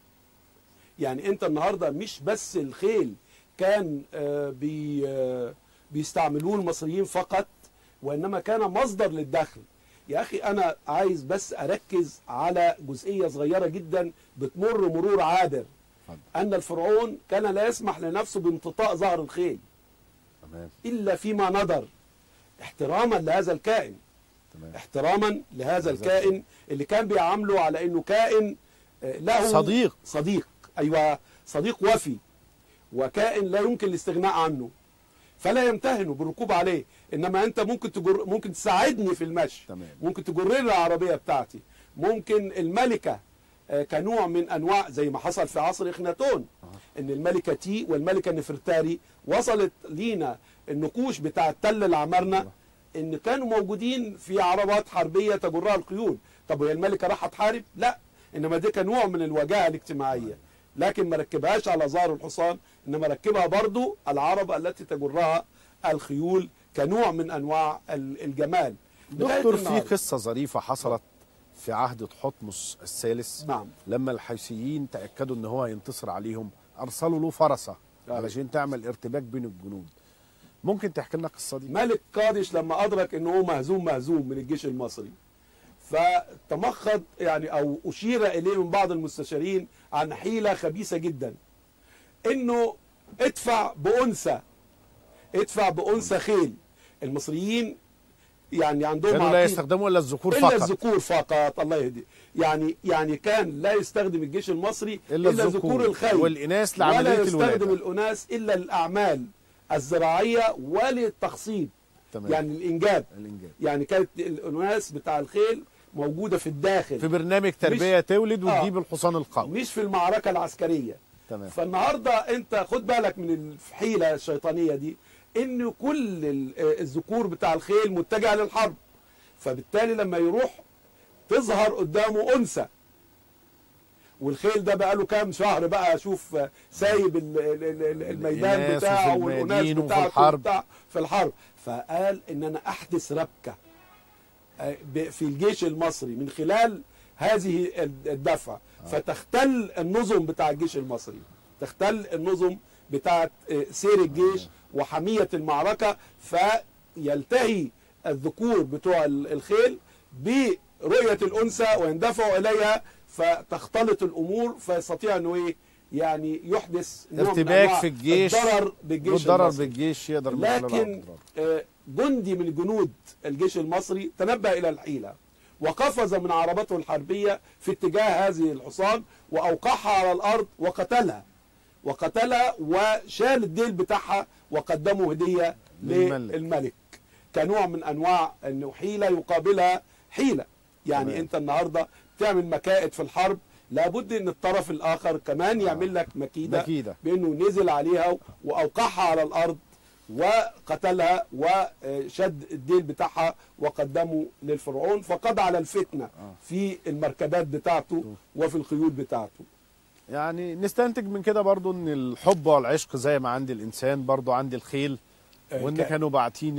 يعني انت النهارده مش بس الخيل كان بي بيستعملوه المصريين فقط، وانما كان مصدر للدخل. يا اخي انا عايز بس اركز على جزئية صغيرة جدا بتمر مرور عابر، أن الفرعون كان لا يسمح لنفسه بامتطاء ظهر الخيل تمام. إلا فيما ندر، احتراما لهذا الكائن. تمام. احتراما لهذا الكائن اللي كان بيعامله على أنه كائن له صديق صديق أيوة صديق وفي، وكائن لا يمكن الاستغناء عنه، فلا يمتهنوا بالركوب عليه. إنما أنت ممكن تجر ممكن تساعدني في المشي. تمام. ممكن تجر لي العربية بتاعتي، ممكن الملكة كنوع من انواع زي ما حصل في عصر اخناتون، ان الملكه تي والملكه نفرتاري وصلت لينا النقوش بتاع تل العمارنه ان كانوا موجودين في عربات حربيه تجرها الخيول. طب وهي الملكه راحت تحارب؟ لا، انما دي كان نوع من الوجاهه الاجتماعيه، لكن ما ركبهاش على ظهر الحصان، انما ركبها برضو العرب التي تجرها الخيول كنوع من انواع الجمال. دكتور، في قصه ظريفه حصلت في عهد تحتمس الثالث. نعم. لما الحيثيين تأكدوا ان هو هينتصر عليهم ارسلوا له فرسة نعم. علشان تعمل ارتباك بين الجنود. ممكن تحكي لنا القصة دي؟ ملك قادش لما ادرك انه هو مهزوم مهزوم من الجيش المصري، فتمخض يعني او اشير اليه من بعض المستشارين عن حيلة خبيثة جدا، انه ادفع بأنثى ادفع بأنثى خيل. المصريين يعني عندهم كانوا لا يستخدموا الا الذكور فقط. الا الذكور فقط، الله يهدي. يعني يعني كان لا يستخدم الجيش المصري الا, إلا ذكور الخيل والاناث لعمليه ولا الولاده، يستخدم الاناث الا الاعمال الزراعيه وللتخصيب. تمام. يعني الانجاب. الانجاب يعني كانت الاناث بتاع الخيل موجوده في الداخل في برنامج تربيه تولد وتجيب آه الحصان القوي، مش في المعركه العسكريه. تمام. فالنهارده انت خد بالك من الحيله الشيطانيه دي، ان كل الذكور بتاع الخيل متجهه للحرب، فبالتالي لما يروح تظهر قدامه انثى، والخيل ده بقى له كام شهر بقى شوف سايب الميدان بتاعه والاناث بتاعه في الحرب. في الحرب فقال ان انا احدث ربكه في الجيش المصري من خلال هذه الدفعه، فتختل النظم بتاع الجيش المصري، تختل النظم بتاعه سير الجيش وحميه المعركه، فيلتهي الذكور بتوع الخيل برؤية الأنثى ويندفعوا إليها، فتختلط الأمور، فيستطيع أنه إيه يعني يحدث ارتباك في الجيش، الضرر بالجيش والضرر بالجيش يقدر. لكن جندي من جنود الجيش المصري تنبه إلى الحيلة وقفز من عربته الحربية في اتجاه هذه الحصان وأوقعها على الأرض وقتلها وقتلها وشال الديل بتاعها وقدمه هدية للملك. كنوع من انواع انه حيله يقابلها حيله. يعني تمام. انت النهارده بتعمل مكائد في الحرب، لابد ان الطرف الاخر كمان يعمل لك مكيده, مكيدة. بانه نزل عليها واوقعها على الارض وقتلها وشد الديل بتاعها وقدمه للفرعون، فقضى على الفتنه في المركبات بتاعته وفي الخيول بتاعته. يعني نستنتج من كده برضو ان الحب والعشق زي ما عند الانسان برضو عند الخيل، وان كانوا باعتين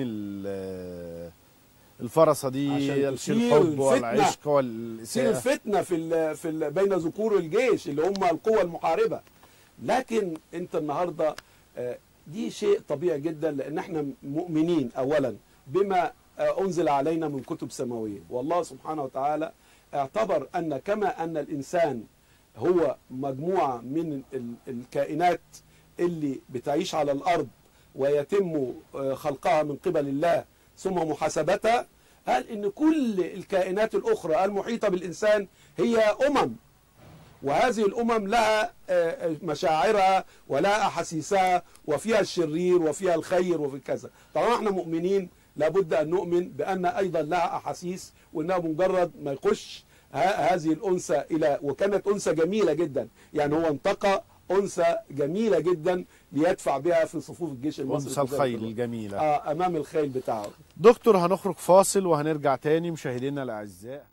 الفرصه دي عشان الحب والعشق والاساءه، تصير الفتنه في ال في ال بين ذكور الجيش اللي هم القوى المحاربه. لكن انت النهارده دي شيء طبيعي جدا، لان احنا مؤمنين اولا بما انزل علينا من كتب سماويه، والله سبحانه وتعالى اعتبر ان كما ان الانسان هو مجموعه من الكائنات اللي بتعيش على الارض ويتم خلقها من قبل الله ثم محاسبتها، قال ان كل الكائنات الاخرى المحيطه بالانسان هي امم، وهذه الامم لها مشاعرها ولها احاسيسها، وفيها الشرير وفيها الخير وفي كذا. طالما احنا مؤمنين لابد ان نؤمن بان ايضا لها احاسيس، وانها مجرد ما يخش هذه الانثى الى، وكانت انثى جميله جدا، يعني هو انتقى انثى جميله جدا ليدفع بها في صفوف الجيش المصري، انثى الخيل الجميله اه امام الخيل بتاعه. دكتور هنخرج فاصل وهنرجع تاني مشاهدينا الاعزاء.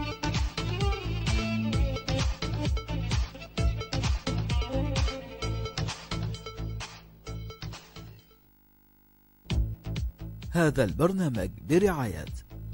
هذا البرنامج برعاية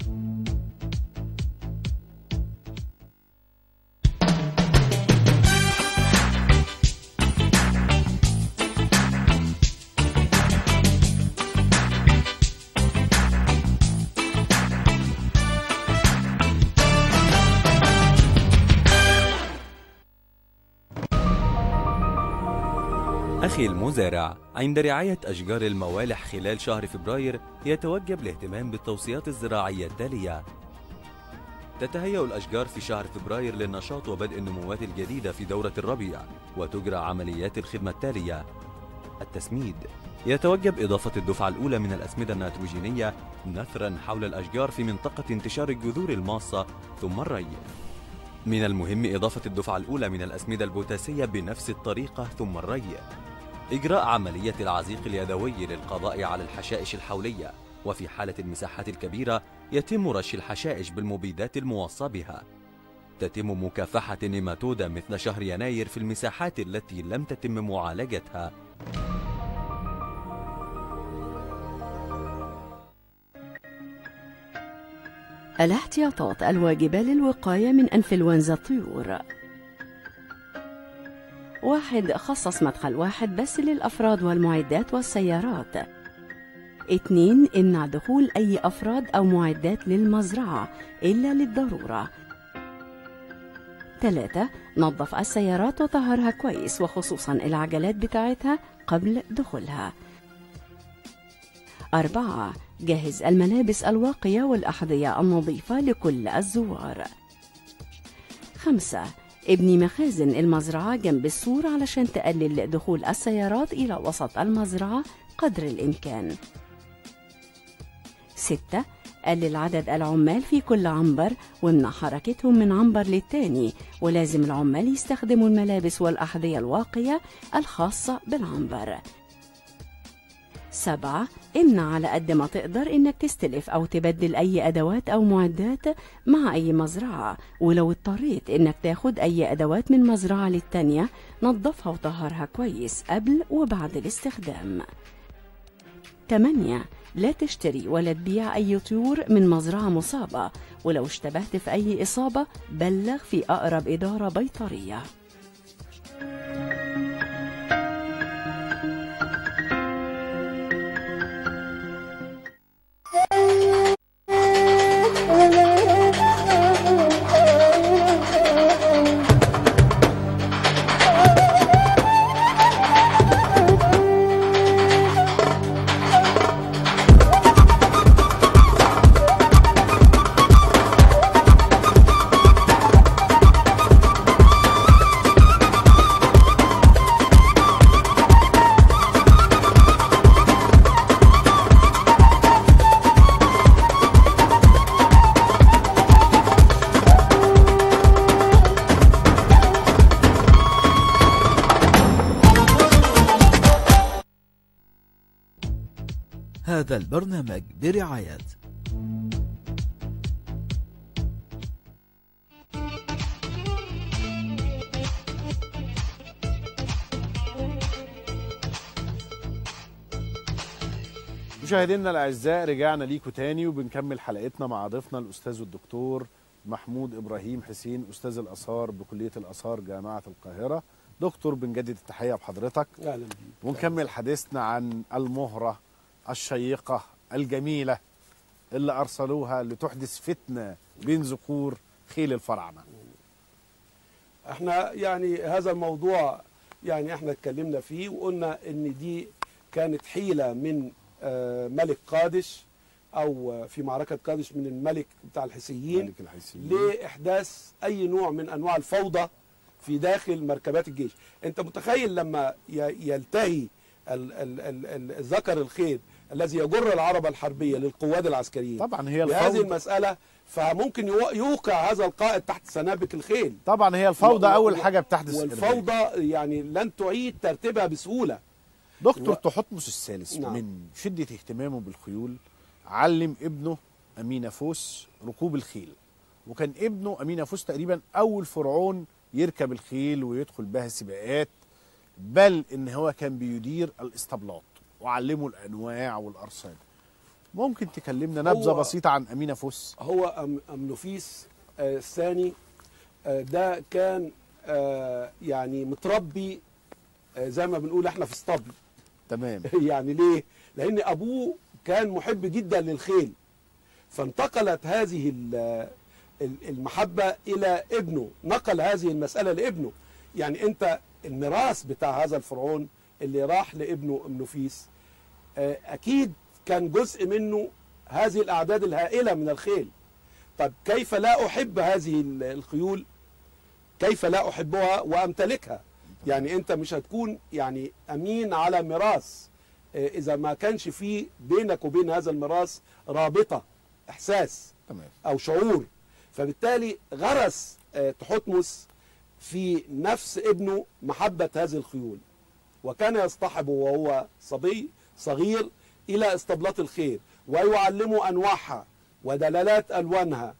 أخي المزارع، عند رعاية أشجار الموالح خلال شهر فبراير يتوجب الاهتمام بالتوصيات الزراعية التالية. تتهيأ الأشجار في شهر فبراير للنشاط وبدء النموات الجديدة في دورة الربيع، وتجرى عمليات الخدمة التالية: التسميد، يتوجب إضافة الدفعة الأولى من الأسمدة النيتروجينية نثرا حول الأشجار في منطقة انتشار الجذور الماصة، ثم الري. من المهم إضافة الدفعة الأولى من الأسمدة البوتاسية بنفس الطريقة ثم الري. إجراء عملية العزيق اليدوي للقضاء على الحشائش الحولية، وفي حالة المساحات الكبيرة يتم رش الحشائش بالمبيدات الموصى بها. تتم مكافحة النيماتودا مثل شهر يناير في المساحات التي لم تتم معالجتها. الاحتياطات الواجبة للوقاية من انفلونزا الطيور. واحد، خصص مدخل واحد بس للأفراد والمعدات والسيارات. اثنين، امنع دخول أي أفراد أو معدات للمزرعة إلا للضرورة. ثلاثة، نظف السيارات وطهرها كويس، وخصوصا العجلات بتاعتها قبل دخولها. أربعة، جهز الملابس الواقية والأحذية النظيفة لكل الزوار. خمسة، ابني مخازن المزرعة جنب السور علشان تقلل دخول السيارات إلى وسط المزرعة قدر الإمكان. ستة، قلل عدد العمال في كل عنبر وامنع حركتهم من عنبر للتاني، ولازم العمال يستخدموا الملابس والأحذية الواقية الخاصة بالعنبر. سبعة، امنع على قد ما تقدر انك تستلف او تبدل اي ادوات او معدات مع اي مزرعة، ولو اضطريت انك تاخد اي ادوات من مزرعة للتانية نظفها وطهرها كويس قبل وبعد الاستخدام. ثمانية، لا تشتري ولا تبيع اي طيور من مزرعة مصابة، ولو اشتبهت في اي اصابة بلغ في اقرب ادارة بيطرية. هذا البرنامج برعاية مشاهدينا الاعزاء، رجعنا ليكم تاني وبنكمل حلقتنا مع ضيفنا الاستاذ الدكتور محمود ابراهيم حسين، استاذ الاثار بكليه الاثار جامعه القاهره. دكتور، بنجدد التحيه بحضرتك. اهلا بيك. ونكمل حديثنا عن المهره الشيقه الجميله اللي ارسلوها لتحدث فتنه بين ذكور خيل الفراعنه. احنا يعني هذا الموضوع يعني احنا اتكلمنا فيه وقلنا ان دي كانت حيله من ملك قادش او في معركه قادش من الملك بتاع الحيثيين ملك الحيثيين لاحداث اي نوع من انواع الفوضى في داخل مركبات الجيش. انت متخيل لما يلتهي الذكر الخيل الذي يجر العربه الحربيه للقواد العسكريين طبعا هي بهذه الفوضى المساله، فممكن يوقع هذا القائد تحت سنابك الخيل. طبعا هي الفوضى و... اول حاجه بتحدث، والفوضى يعني لن تعيد ترتيبها بسهوله. دكتور و... تحتمس الثالث نعم. من شده اهتمامه بالخيول علم ابنه امينافوس ركوب الخيل، وكان ابنه امينافوس تقريبا اول فرعون يركب الخيل ويدخل بها سباقات، بل ان هو كان بيدير الاسطبلات وعلمه الانواع والارصاد. ممكن تكلمنا نبذه بسيطه عن امينافوس؟ هو أم امنوفيس آه الثاني آه ده كان آه يعني متربي آه زي ما بنقول احنا في اسطبل. تمام. يعني ليه؟ لان ابوه كان محب جدا للخيل، فانتقلت هذه المحبه الى ابنه، نقل هذه المساله لابنه. يعني انت الميراث بتاع هذا الفرعون اللي راح لابنه امنوفيس آه اكيد كان جزء منه هذه الأعداد الهائلة من الخيل. طب كيف لا أحب هذه الخيول؟ كيف لا أحبها وأمتلكها؟ يعني أنت مش هتكون يعني أمين على ميراث إذا ما كانش فيه بينك وبين هذا الميراث رابطة، إحساس أو شعور. فبالتالي غرس تحتمس في نفس ابنه محبة هذه الخيول، وكان يصطحب وهو صبي صغير إلى اسطبلات الخيل ويعلموا أنواعها ودلالات ألوانها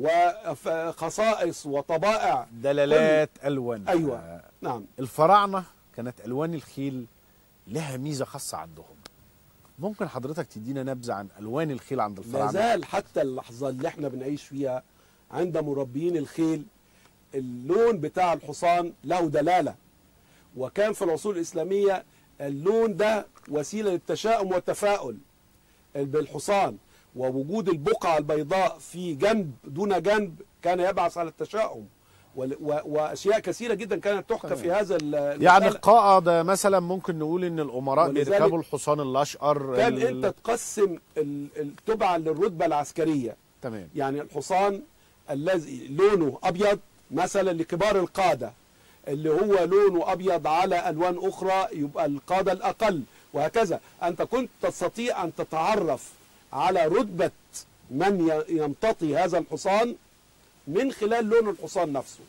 وخصائص وطبائع دلالات ألوانها. أيوة نعم. الفراعنة كانت ألوان الخيل لها ميزة خاصة عندهم. ممكن حضرتك تدينا نبذة عن ألوان الخيل عند الفراعنة؟ لا زال حتى اللحظة اللي احنا بنعيش فيها عند مربيين الخيل اللون بتاع الحصان له دلالة، وكان في العصور الإسلامية اللون ده وسيلة للتشاؤم والتفاؤل بالحصان، ووجود البقعة البيضاء في جنب دون جنب كان يبعث على التشاؤم، وأشياء كثيرة جدا كانت تحكى في هذا المسألة. يعني القائد مثلا ممكن نقول ان الأمراء بيركبوا الحصان الأشقر. كان ال... انت تقسم تبعا للرتبة العسكرية. تمام. يعني الحصان الذي لونه أبيض مثلا لكبار القادة، اللي هو لونه أبيض على ألوان أخرى يبقى القادة الأقل، وهكذا. أنت كنت تستطيع أن تتعرف على رتبة من يمتطي هذا الحصان من خلال لون الحصان نفسه،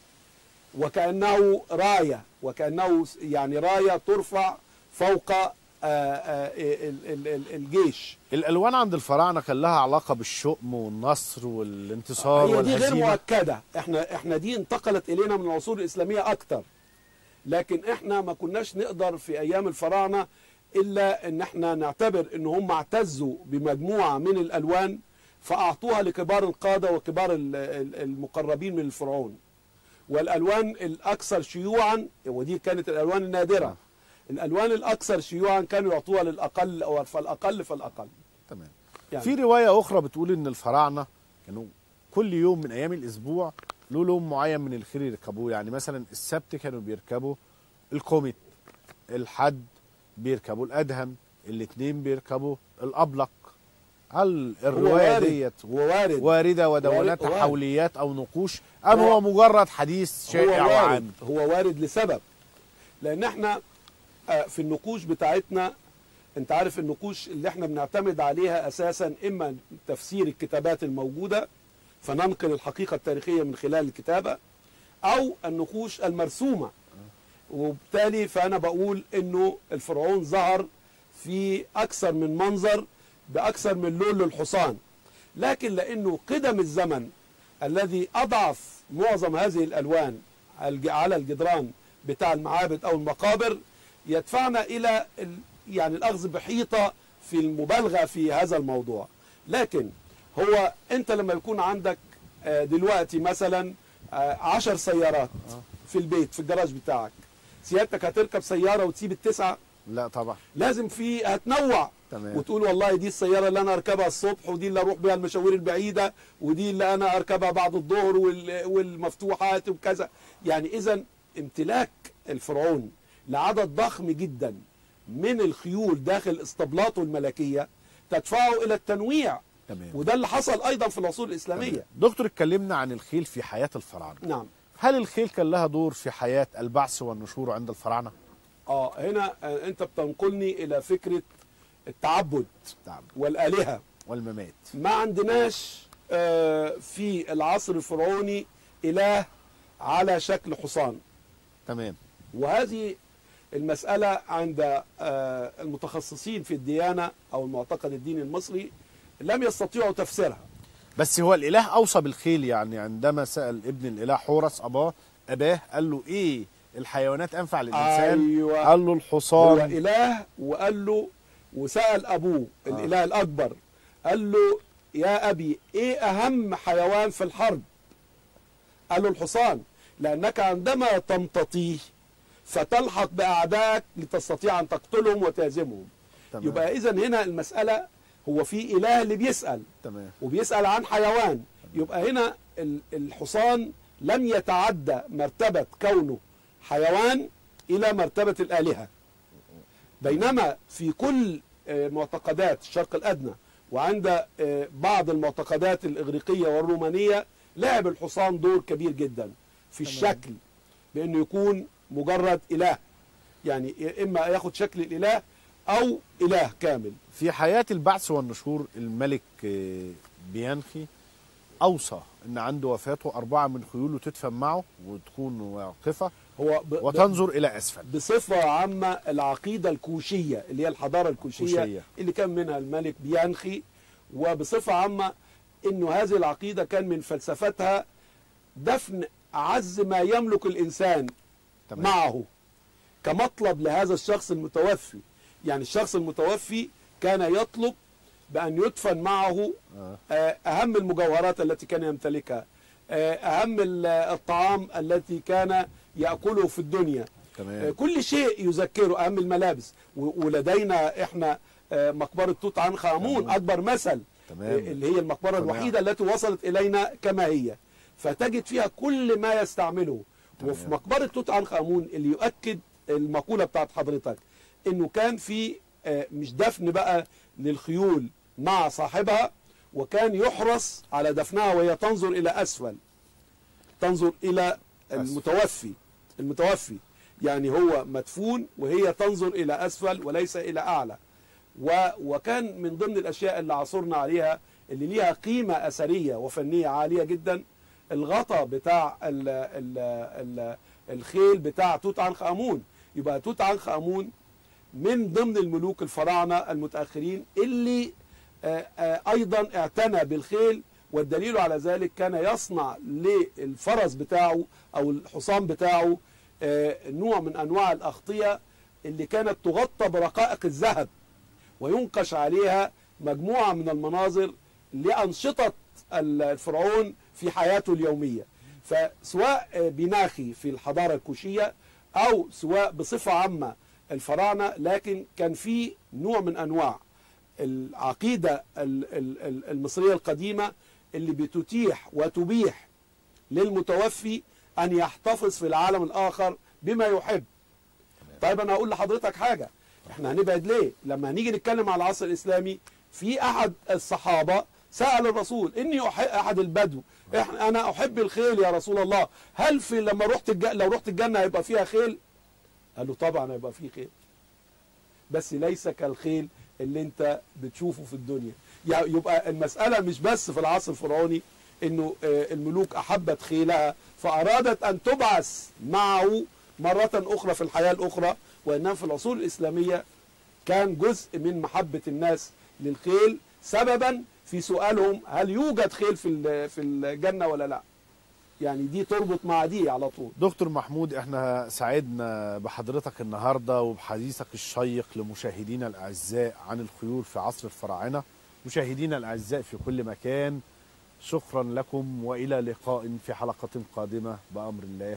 وكأنه راية، وكأنه يعني راية ترفع فوق الجيش. الألوان عند الفراعنة كان لها علاقة بالشؤم والنصر والانتصار هي والهزيمة. دي غير مؤكدة، احنا احنا دي انتقلت إلينا من العصور الإسلامية أكتر، لكن احنا ما كناش نقدر في أيام الفراعنة إلا إن احنا نعتبر إن هم اعتزوا بمجموعة من الألوان فأعطوها لكبار القادة وكبار المقربين من الفرعون. والألوان الأكثر شيوعا، ودي كانت الألوان النادرة، الألوان الأكثر شيوعا كانوا يعطوها للأقل أو فالأقل فالأقل. تمام. يعني في رواية أخرى بتقول إن الفراعنة كانوا كل يوم من أيام الأسبوع له لون معين من الخيل يركبوه. يعني مثلا السبت كانوا بيركبوا الكوميت، الحد بيركبوا الأدهم، الاثنين بيركبوا الأبلق. هل الرواية ديت وارد واردة ودونتها وارد حوليات أو نقوش أم هو مجرد حديث شائع هو وارد وعام؟ هو وارد لسبب، لأن احنا في النقوش بتاعتنا انت عارف النقوش اللي احنا بنعتمد عليها أساسا إما تفسير الكتابات الموجودة فننقل الحقيقة التاريخية من خلال الكتابة، أو النقوش المرسومة. وبالتالي فأنا بقول إنه الفرعون ظهر في أكثر من منظر بأكثر من لون للحصان، لكن لأنه قدم الزمن الذي أضعف معظم هذه الألوان على الجدران بتاع المعابد أو المقابر يدفعنا إلى يعني الأخذ بحيطة في المبالغة في هذا الموضوع. لكن هو أنت لما يكون عندك دلوقتي مثلا عشر سيارات في البيت في الجراج بتاعك، سيادتك هتركب سيارة وتسيب التسعة؟ لا طبعا، لازم في هتنوع. تمام. وتقول والله دي السيارة اللي أنا أركبها الصبح، ودي اللي أروح بيها المشاوير البعيدة، ودي اللي أنا أركبها بعد الظهر والمفتوحات وكذا. يعني إذا امتلاك الفرعون لعدد ضخم جدا من الخيول داخل اسطبلاته الملكية تدفعه إلى التنويع. تمام. وده اللي حصل أيضا في العصور الإسلامية. تمام. دكتور، اتكلمنا عن الخيل في حياة الفراعنة. نعم. هل الخيل كان لها دور في حياة البعث والنشور عند الفراعنة؟ اه هنا انت بتنقلني الى فكرة التعبد التعبد والآلهة والممات. ما عندناش آه في العصر الفرعوني إله على شكل حصان. تمام. وهذه المسألة عند آه المتخصصين في الديانة أو المعتقد الديني المصري لم يستطيعوا تفسيرها. بس هو الإله أوصى بالخيل، يعني عندما سأل ابن الإله حورس أباه أباه قال له إيه الحيوانات أنفع للإنسان؟ أيوة. قال له الحصان. هو إله، وقال له وسأل أبوه آه. الإله الأكبر قال له يا أبي إيه أهم حيوان في الحرب؟ قال له الحصان، لأنك عندما تمتطيه فتلحق بأعدائك لتستطيع أن تقتلهم وتهزمهم. تمام. يبقى إذن هنا المسألة هو في إله اللي بيسأل. تمام. وبيسأل عن حيوان. تمام. يبقى هنا الحصان لم يتعدى مرتبة كونه حيوان إلى مرتبة الآلهة. بينما في كل معتقدات الشرق الأدنى وعند بعض المعتقدات الإغريقية والرومانية لعب الحصان دور كبير جدا في الشكل، بأنه يكون مجرد إله، يعني إما ياخد شكل الإله أو إله كامل. في حياة البعث والنشور الملك بيانخي أوصى أن عند وفاته أربعة من خيوله تدفن معه وتكون واقفة هو وتنظر إلى أسفل. بصفة عامة العقيدة الكوشية اللي هي الحضارة الكوشية كوشية. اللي كان منها الملك بيانخي، وبصفة عامة إنه هذه العقيدة كان من فلسفتها دفن أعز ما يملك الإنسان تمام. معه كمطلب لهذا الشخص المتوفي. يعني الشخص المتوفي كان يطلب بأن يدفن معه أهم المجوهرات التي كان يمتلكها، أهم الطعام التي كان يأكله في الدنيا. تمام. كل شيء يذكره، أهم الملابس. ولدينا إحنا مقبرة توت عنخ آمون أكبر مثل. تمام. اللي هي المقبرة تمام. الوحيدة التي وصلت إلينا كما هي، فتجد فيها كل ما يستعمله. تمام. وفي مقبرة توت عنخ آمون اللي يؤكد المقولة بتاعت حضرتك إنه كان في مش دفن بقى للخيول مع صاحبها، وكان يحرص على دفنها وهي تنظر إلى أسفل، تنظر إلى المتوفي. المتوفي يعني هو مدفون وهي تنظر إلى أسفل وليس إلى أعلى. وكان من ضمن الأشياء اللي عصرنا عليها اللي ليها قيمة أثرية وفنية عالية جدا الغطاء بتاع ال ال ال الخيل بتاع توت عنخ آمون. يبقى توت عنخ آمون من ضمن الملوك الفراعنة المتأخرين اللي أيضا اعتنى بالخيل، والدليل على ذلك كان يصنع للفرس بتاعه أو الحصان بتاعه نوع من أنواع الأغطية اللي كانت تغطى برقائق الذهب وينقش عليها مجموعة من المناظر لأنشطة الفرعون في حياته اليومية. فسواء بيناخي في الحضارة الكوشية أو سواء بصفة عامة الفراعنة، لكن كان في نوع من أنواع العقيدة المصرية القديمة اللي بتتيح وتبيح للمتوفي أن يحتفظ في العالم الآخر بما يحب. طيب أنا أقول لحضرتك حاجة، إحنا هنبعد ليه؟ لما نيجي نتكلم على العصر الإسلامي في أحد الصحابة سأل الرسول إني أحب أحد البدو، إحنا أنا أحب الخيل يا رسول الله، هل في لما رحت الج... لو رحت الجنة هيبقى فيها خيل؟ قال له طبعا هيبقى فيه خيل، بس ليس كالخيل اللي انت بتشوفه في الدنيا. يعني يبقى المسألة مش بس في العصر الفرعوني انه الملوك احبت خيلها فارادت ان تبعث معه مرة اخرى في الحياة الاخرى، وانما في العصور الاسلامية كان جزء من محبة الناس للخيل سببا في سؤالهم هل يوجد خيل في في الجنة ولا لا. يعني دي تربط مع دي على طول. دكتور محمود، احنا سعدنا بحضرتك النهارده وبحديثك الشيق لمشاهدينا الاعزاء عن الخيول في عصر الفراعنه. مشاهدينا الاعزاء في كل مكان، شكرا لكم والى لقاء في حلقه قادمه بامر الله.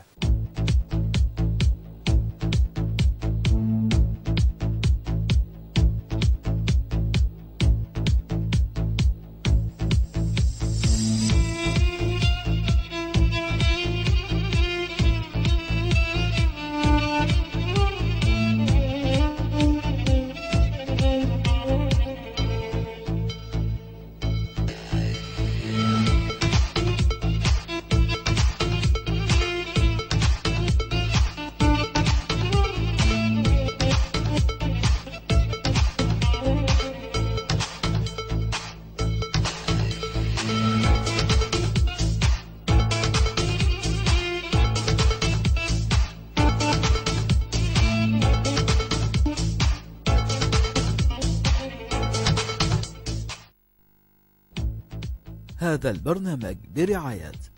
هذا البرنامج برعاية